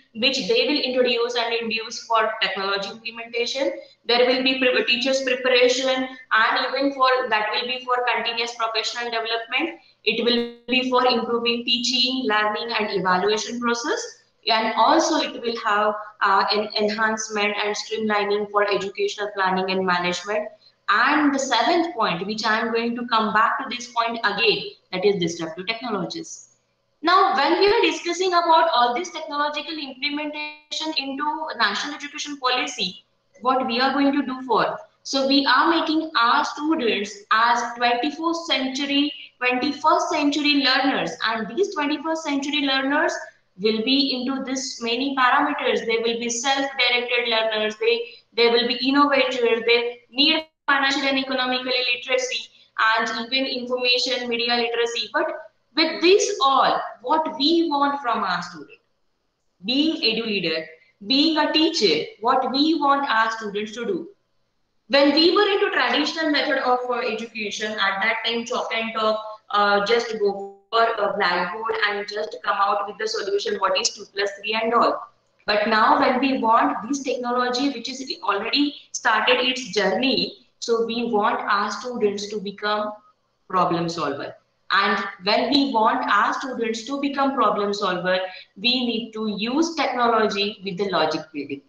which they will introduce and induce for technology implementation. There will be pre teachers preparation, and even for that will be for continuous professional development. It will be for improving teaching, learning and evaluation process. And also it will have uh, an enhancement and streamlining for educational planning and management. And the seventh point, which I am going to come back to this point again, that is disruptive technologies. Now, when we are discussing about all this technological implementation into national education policy, what we are going to do for? So we are making our students as twenty-fourth century, twenty-first century learners, and these twenty-first century learners will be into this many parameters. They will be self-directed learners. They they will be innovators. They need financial and economical literacy and even information media literacy. But with this all, what we want from our student, being edu leader, being a teacher, what we want our students to do. When we were into traditional method of uh, education, at that time chalk and talk, uh, just go for a blackboard and just come out with the solution, what is two plus three and all. But now when we want this technology, which is already started its journey, so we want our students to become problem solver. And when we want our students to become problem solver, we need to use technology with the logic building.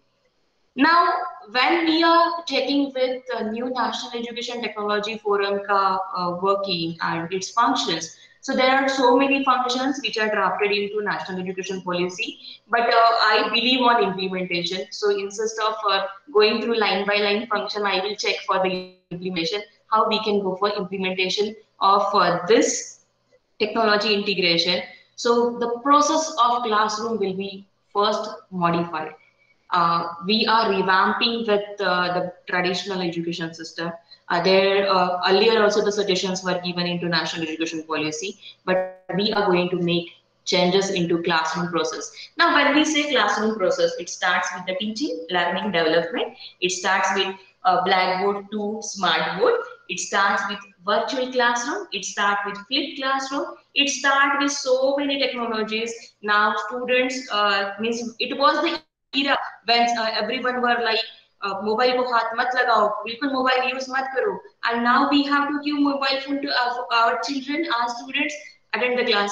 Now, when we are checking with the new National Education Technology Forum ka, uh, working and its functions, so there are so many functions which are drafted into National Education Policy, but uh, I believe on implementation. So instead of uh, going through line by line function, I will check for the implementation, how we can go for implementation of uh, this technology integration. So the process of classroom will be first modified. Uh, we are revamping with uh, the traditional education system. Uh, there uh, earlier also the suggestions were given into national education policy, but we are going to make changes into classroom process. Now, when we say classroom process, it starts with the teaching, learning, development. It starts with uh, blackboard to smartboard. It starts with virtual classroom. It starts with flipped classroom. It starts with so many technologies. Now, students uh, means it was the era when uh, everyone were like uh, mobile ko haath mat lagao, bilkul mobile use mat karo, and now we have to give mobile phone to our, our children, our students attend the class.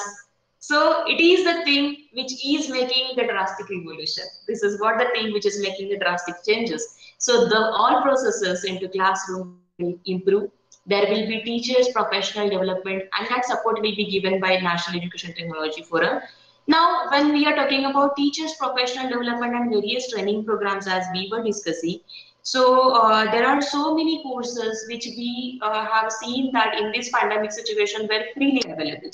So it is the thing which is making the drastic revolution. This is what the thing which is making the drastic changes. So the all processes into classroom will improve. There will be teachers professional development, and that support will be given by National Education Technology Forum. Now, when we are talking about teachers' professional development and various training programs, as we were discussing, so uh, there are so many courses which we uh, have seen that in this pandemic situation were freely available.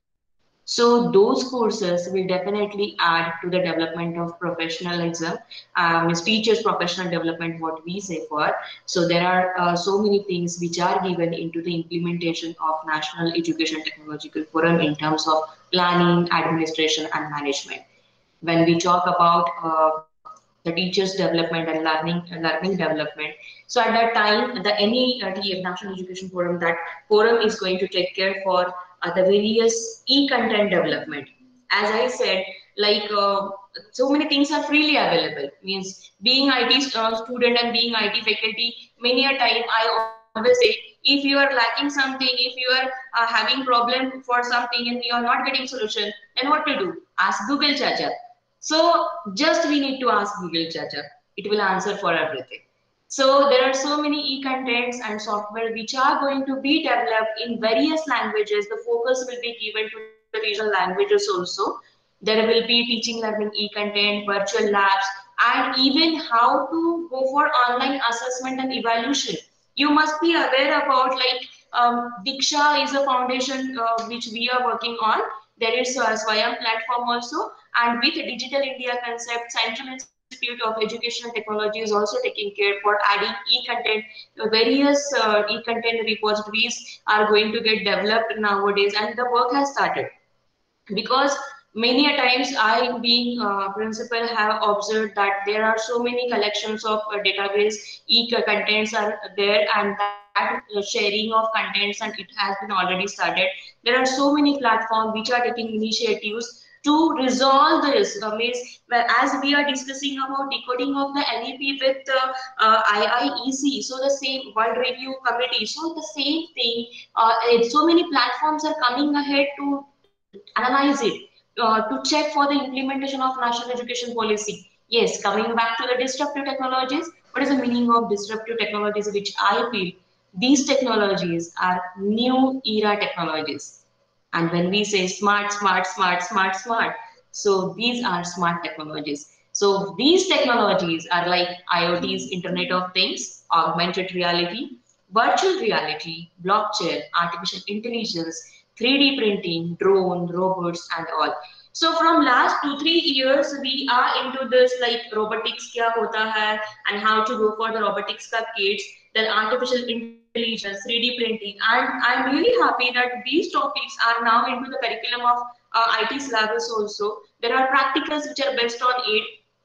So those courses will definitely add to the development of professionalism, um, teachers' professional development, what we say for. So there are uh, so many things which are given into the implementation of National Education Technological Forum in terms of planning, administration, and management. When we talk about uh, the teachers' development and learning, learning development, so at that time, the any uh, National Education Forum, that forum is going to take care for uh, the various e-content development. As I said, like uh, so many things are freely available. Means being I T uh, student and being I T faculty, many a time I always say, if you are lacking something, if you are uh, having problem for something and you are not getting solution, then what to do? Ask Google Chacha. So just we need to ask Google Chacha. It will answer for everything. So there are so many e-contents and software which are going to be developed in various languages. The focus will be given to the regional languages also. There will be teaching, learning, e-content, virtual labs, and even how to go for online assessment and evaluation. You must be aware about like um, Diksha is a foundation uh, which we are working on. There is a Swayam platform also, and with Digital India concept, Central Institute of Educational Technology is also taking care for adding e-content. Various uh, e-content repositories are going to get developed nowadays, and the work has started. Because many a times I, being uh, principal, have observed that there are so many collections of uh, database e-contents are there, and that sharing of contents, and it has been already started. There are so many platforms which are taking initiatives to resolve this. Uh, means, as we are discussing about decoding of the N E P with uh, uh, I I E C, so the same World Review Committee, so the same thing. Uh, so many platforms are coming ahead to analyze it, uh, to check for the implementation of national education policy. Yes, coming back to the disruptive technologies, what is the meaning of disruptive technologies, which I feel these technologies are new era technologies. And when we say smart, smart, smart, smart, smart, so these are smart technologies. So these technologies are like IoT's Internet of Things, augmented reality, virtual reality, blockchain, artificial intelligence, three D printing, drone, robots, and all. So from last two, three years, we are into this like robotics kya hota hai, and how to go for the robotics ka kits, then artificial intelligence, three D printing. And I'm really happy that these topics are now into the curriculum of uh, I T syllabus also. There are practicals which are based on it.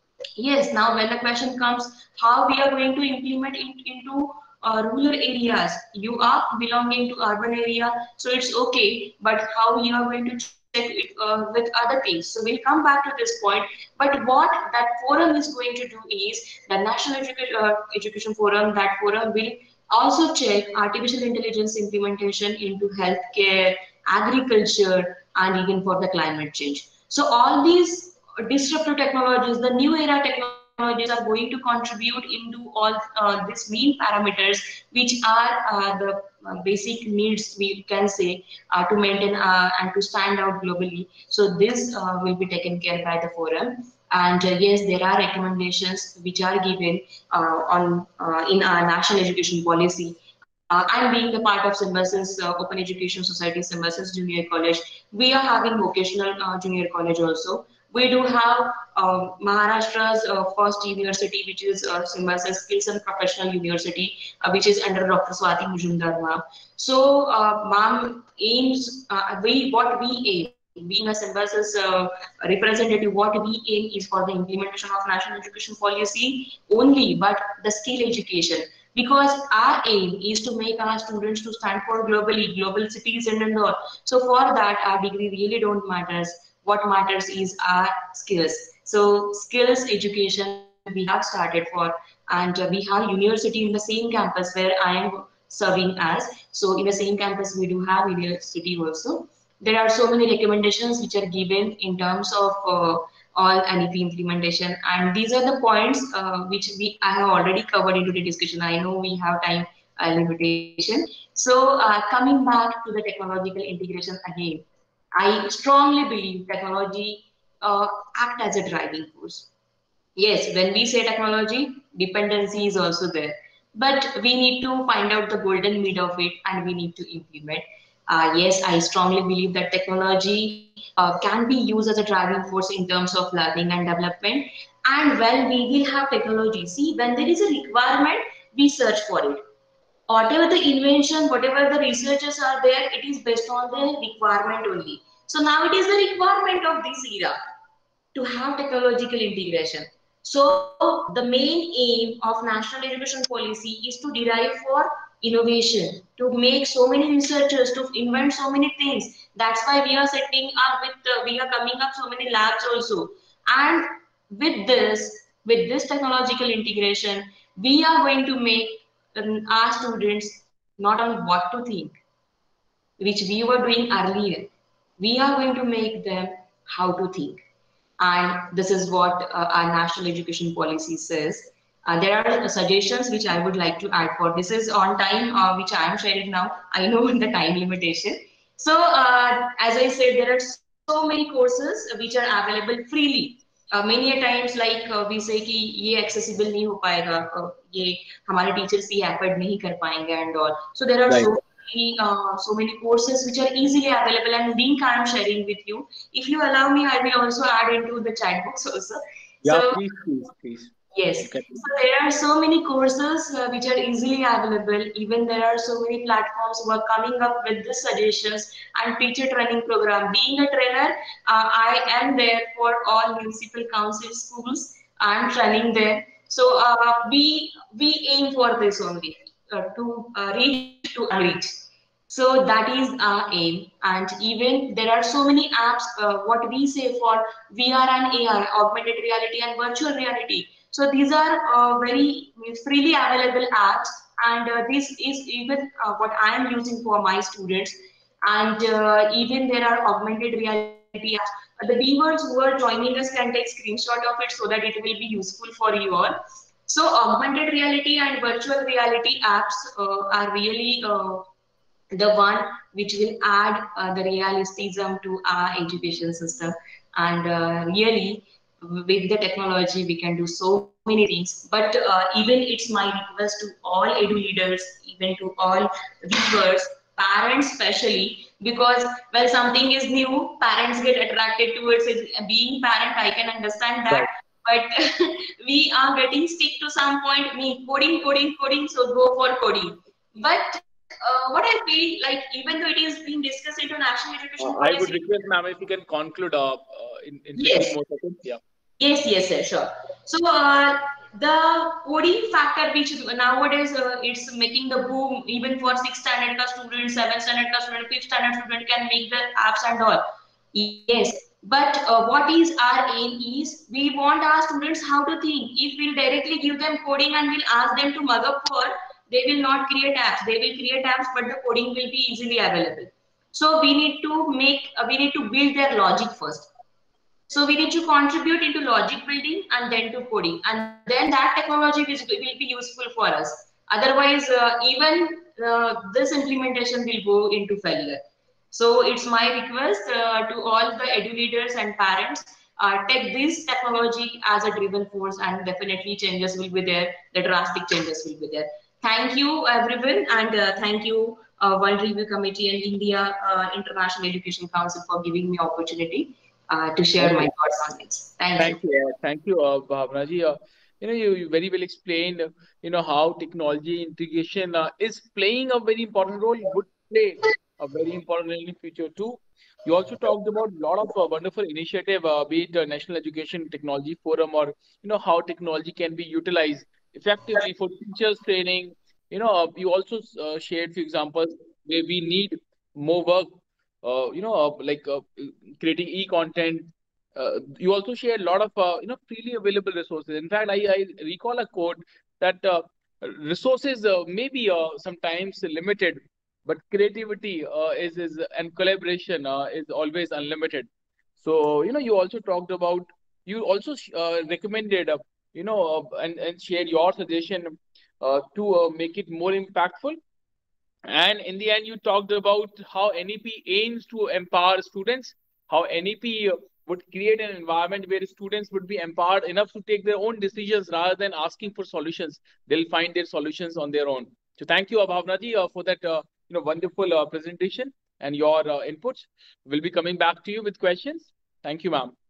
Yes, now when the question comes, how we are going to implement it into uh, rural areas, you are belonging to urban area, so it's okay, but how you are going to check it uh, with other things. So we'll come back to this point. But what that forum is going to do is, the National Education, uh, Education Forum, that forum will also check artificial intelligence implementation into healthcare, agriculture, and even for the climate change. So all these disruptive technologies, the new era technologies are going to contribute into all uh, these main parameters, which are uh, the uh, basic needs, we can say, uh, to maintain uh, and to stand out globally. So this uh, will be taken care by the forum. And uh, yes, there are recommendations which are given uh, on uh, in our national education policy. Uh, I'm being the part of Symbiosis uh, Open Education Society, Symbiosis Junior College. We are having vocational uh, junior college also. We do have uh, Maharashtra's uh, first university, which is uh, Symbiosis Skills and Professional University, uh, which is under Doctor Swati Majumdar ma'am. So, uh, ma'am aims, uh, we what we aim, being a Symbiosis uh, representative, what we aim is for the implementation of national education policy only, but the skill education. Because our aim is to make our students to stand for globally, global citizen and all. So for that, our degree really don't matter. What matters is our skills. So skills education we have started for, and uh, we have university in the same campus where I am serving as. So in the same campus, we do have university also. There are so many recommendations which are given in terms of uh, all N E P implementation, and these are the points uh, which we I have already covered into the discussion. I know we have time uh, limitation. So uh, coming back to the technological integration again, I strongly believe technology uh, act as a driving force. Yes, when we say technology, dependency is also there, but we need to find out the golden mid of it, and we need to implement. Uh, yes, I strongly believe that technology uh, can be used as a driving force in terms of learning and development. And when we will have technology, see, when there is a requirement, we search for it. Whatever the invention, whatever the researches are there, it is based on the requirement only. So now it is the requirement of this era to have technological integration. So the main aim of national education policy is to derive for innovation, to make so many researchers, to invent so many things. That's why we are setting up with, uh, we are coming up so many labs also. And with this, with this technological integration, we are going to make um, our students not on what to think, which we were doing earlier. We are going to make them how to think. And this is what uh, our national education policy says. Uh, there are suggestions which I would like to add for. This is on time, uh, which I am sharing now. I know the time limitation. So uh, as I said, there are so many courses which are available freely. Uh, many a times like uh, we say कि ये accessible नहीं हो पाएगा, uh, ये हमारे teachers ये afford नहीं कर पाएंगे and all. So there are right. so Uh, so many courses which are easily available, and link I am sharing with you. If you allow me, I will also add into the chat box also. Yeah, so, please, please, please. Yes. Okay. So there are so many courses uh, which are easily available. Even there are so many platforms who are coming up with the suggestions and teacher training program. Being a trainer, uh, I am there for all municipal council schools. I am training there. So uh, we we aim for this only uh, to uh, reach to reach. So that is our aim. And even there are so many apps, uh, what we say for V R and A R, augmented reality and virtual reality. So these are uh, very freely available apps, and uh, this is even uh, what I am using for my students. And uh, even there are augmented reality apps. The viewers who are joining us can take screenshot of it so that it will be useful for you all. So augmented reality and virtual reality apps uh, are really uh, the one which will add uh, the realism to our education system. And uh, really, with the technology, we can do so many things. But uh, even it's my request to all edu leaders, even to all viewers, parents especially, because when something is new, parents get attracted towards it. Being parent, I can understand that. Right. But we are getting stick to some point, me coding, coding, coding, so go for coding. But uh, what I feel like, even though it is being discussed into national education uh, policy, I would request, ma'am, if you can conclude uh, uh, in, in yes. fifteen more seconds. Yeah. Yes, yes, sir, sure. So uh, the coding factor, which nowadays uh, it's making the boom, even for sixth standard ka student, seventh standard ka student, fifth standard student can make the apps and all. Yes, but uh, what is our aim is we want our students how to think. If we'll directly give them coding and we'll ask them to mug up for, they will not create apps. They will create apps, but the coding will be easily available. So we need to make, uh, we need to build their logic first. So we need to contribute into logic building and then to coding, and then that technology will, will be useful for us. Otherwise, uh, even uh, this implementation will go into failure. So it's my request uh, to all the edu leaders and parents, uh, take this technology as a driven force, and definitely changes will be there. The drastic changes will be there. Thank you, everyone, and uh, thank you, uh, World Review Committee and India uh, International Education Council for giving me opportunity uh, to share my thoughts on it. Thank, Thank you. you. Uh, thank you, uh, Bhavna ji. Uh, you know, you, you very well explained, uh, you know, how technology integration uh, is playing a very important role, would play a very important role in future too. You also talked about a lot of uh, wonderful initiative, uh, be it uh, National Education Technology Forum, or, you know, how technology can be utilized effectively for teachers training. You know, uh, you also uh, shared few examples where we need more work, uh, you know, uh, like uh, creating e-content. Uh, you also share a lot of uh, you know freely available resources. In fact, I, I recall a quote that uh, resources uh, may be uh, sometimes limited, but creativity uh, is is and collaboration uh, is always unlimited. So you know you also talked about, you also uh, recommended uh, you know uh, and and shared your suggestion uh, to uh, make it more impactful. And in the end, you talked about how N E P aims to empower students, how N E P would create an environment where students would be empowered enough to take their own decisions rather than asking for solutions. They'll find their solutions on their own. So thank you, Bhavna ji, uh, for that uh, you know wonderful uh, presentation and your uh, inputs. We'll be coming back to you with questions. Thank you, ma'am.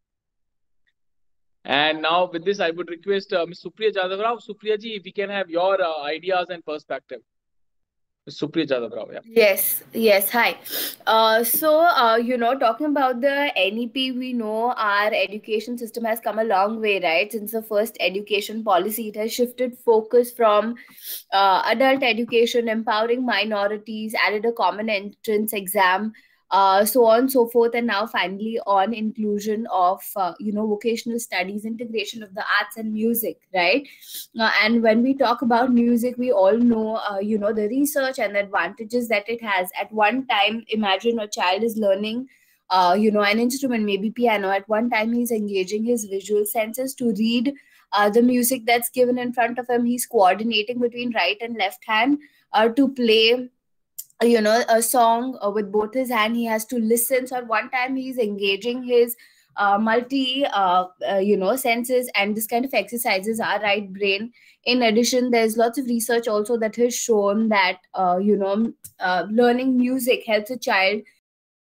And now with this, I would request uh, Miz Supriya Jadhav. Supriya ji, if we can have your uh, ideas and perspective. Supriya Jadhav Rao, yeah. Yes, yes. Hi. Uh, so, uh, you know, talking about the N E P, we know our education system has come a long way, right? Since the first education policy, it has shifted focus from uh, adult education, empowering minorities, added a common entrance exam, uh, so on and so forth, and now finally on inclusion of, uh, you know, vocational studies, integration of the arts and music, right? Uh, and when we talk about music, we all know, uh, you know, the research and the advantages that it has. At one time, imagine a child is learning, uh, you know, an instrument, maybe piano. At one time, he's engaging his visual senses to read uh, the music that's given in front of him. He's coordinating between right and left hand uh, to play, you know, a song uh, with both his hand. He has to listen. So at one time, he's engaging his uh, multi, uh, uh, you know, senses, and this kind of exercises our right brain. In addition, there's lots of research also that has shown that, uh, you know, uh, learning music helps a child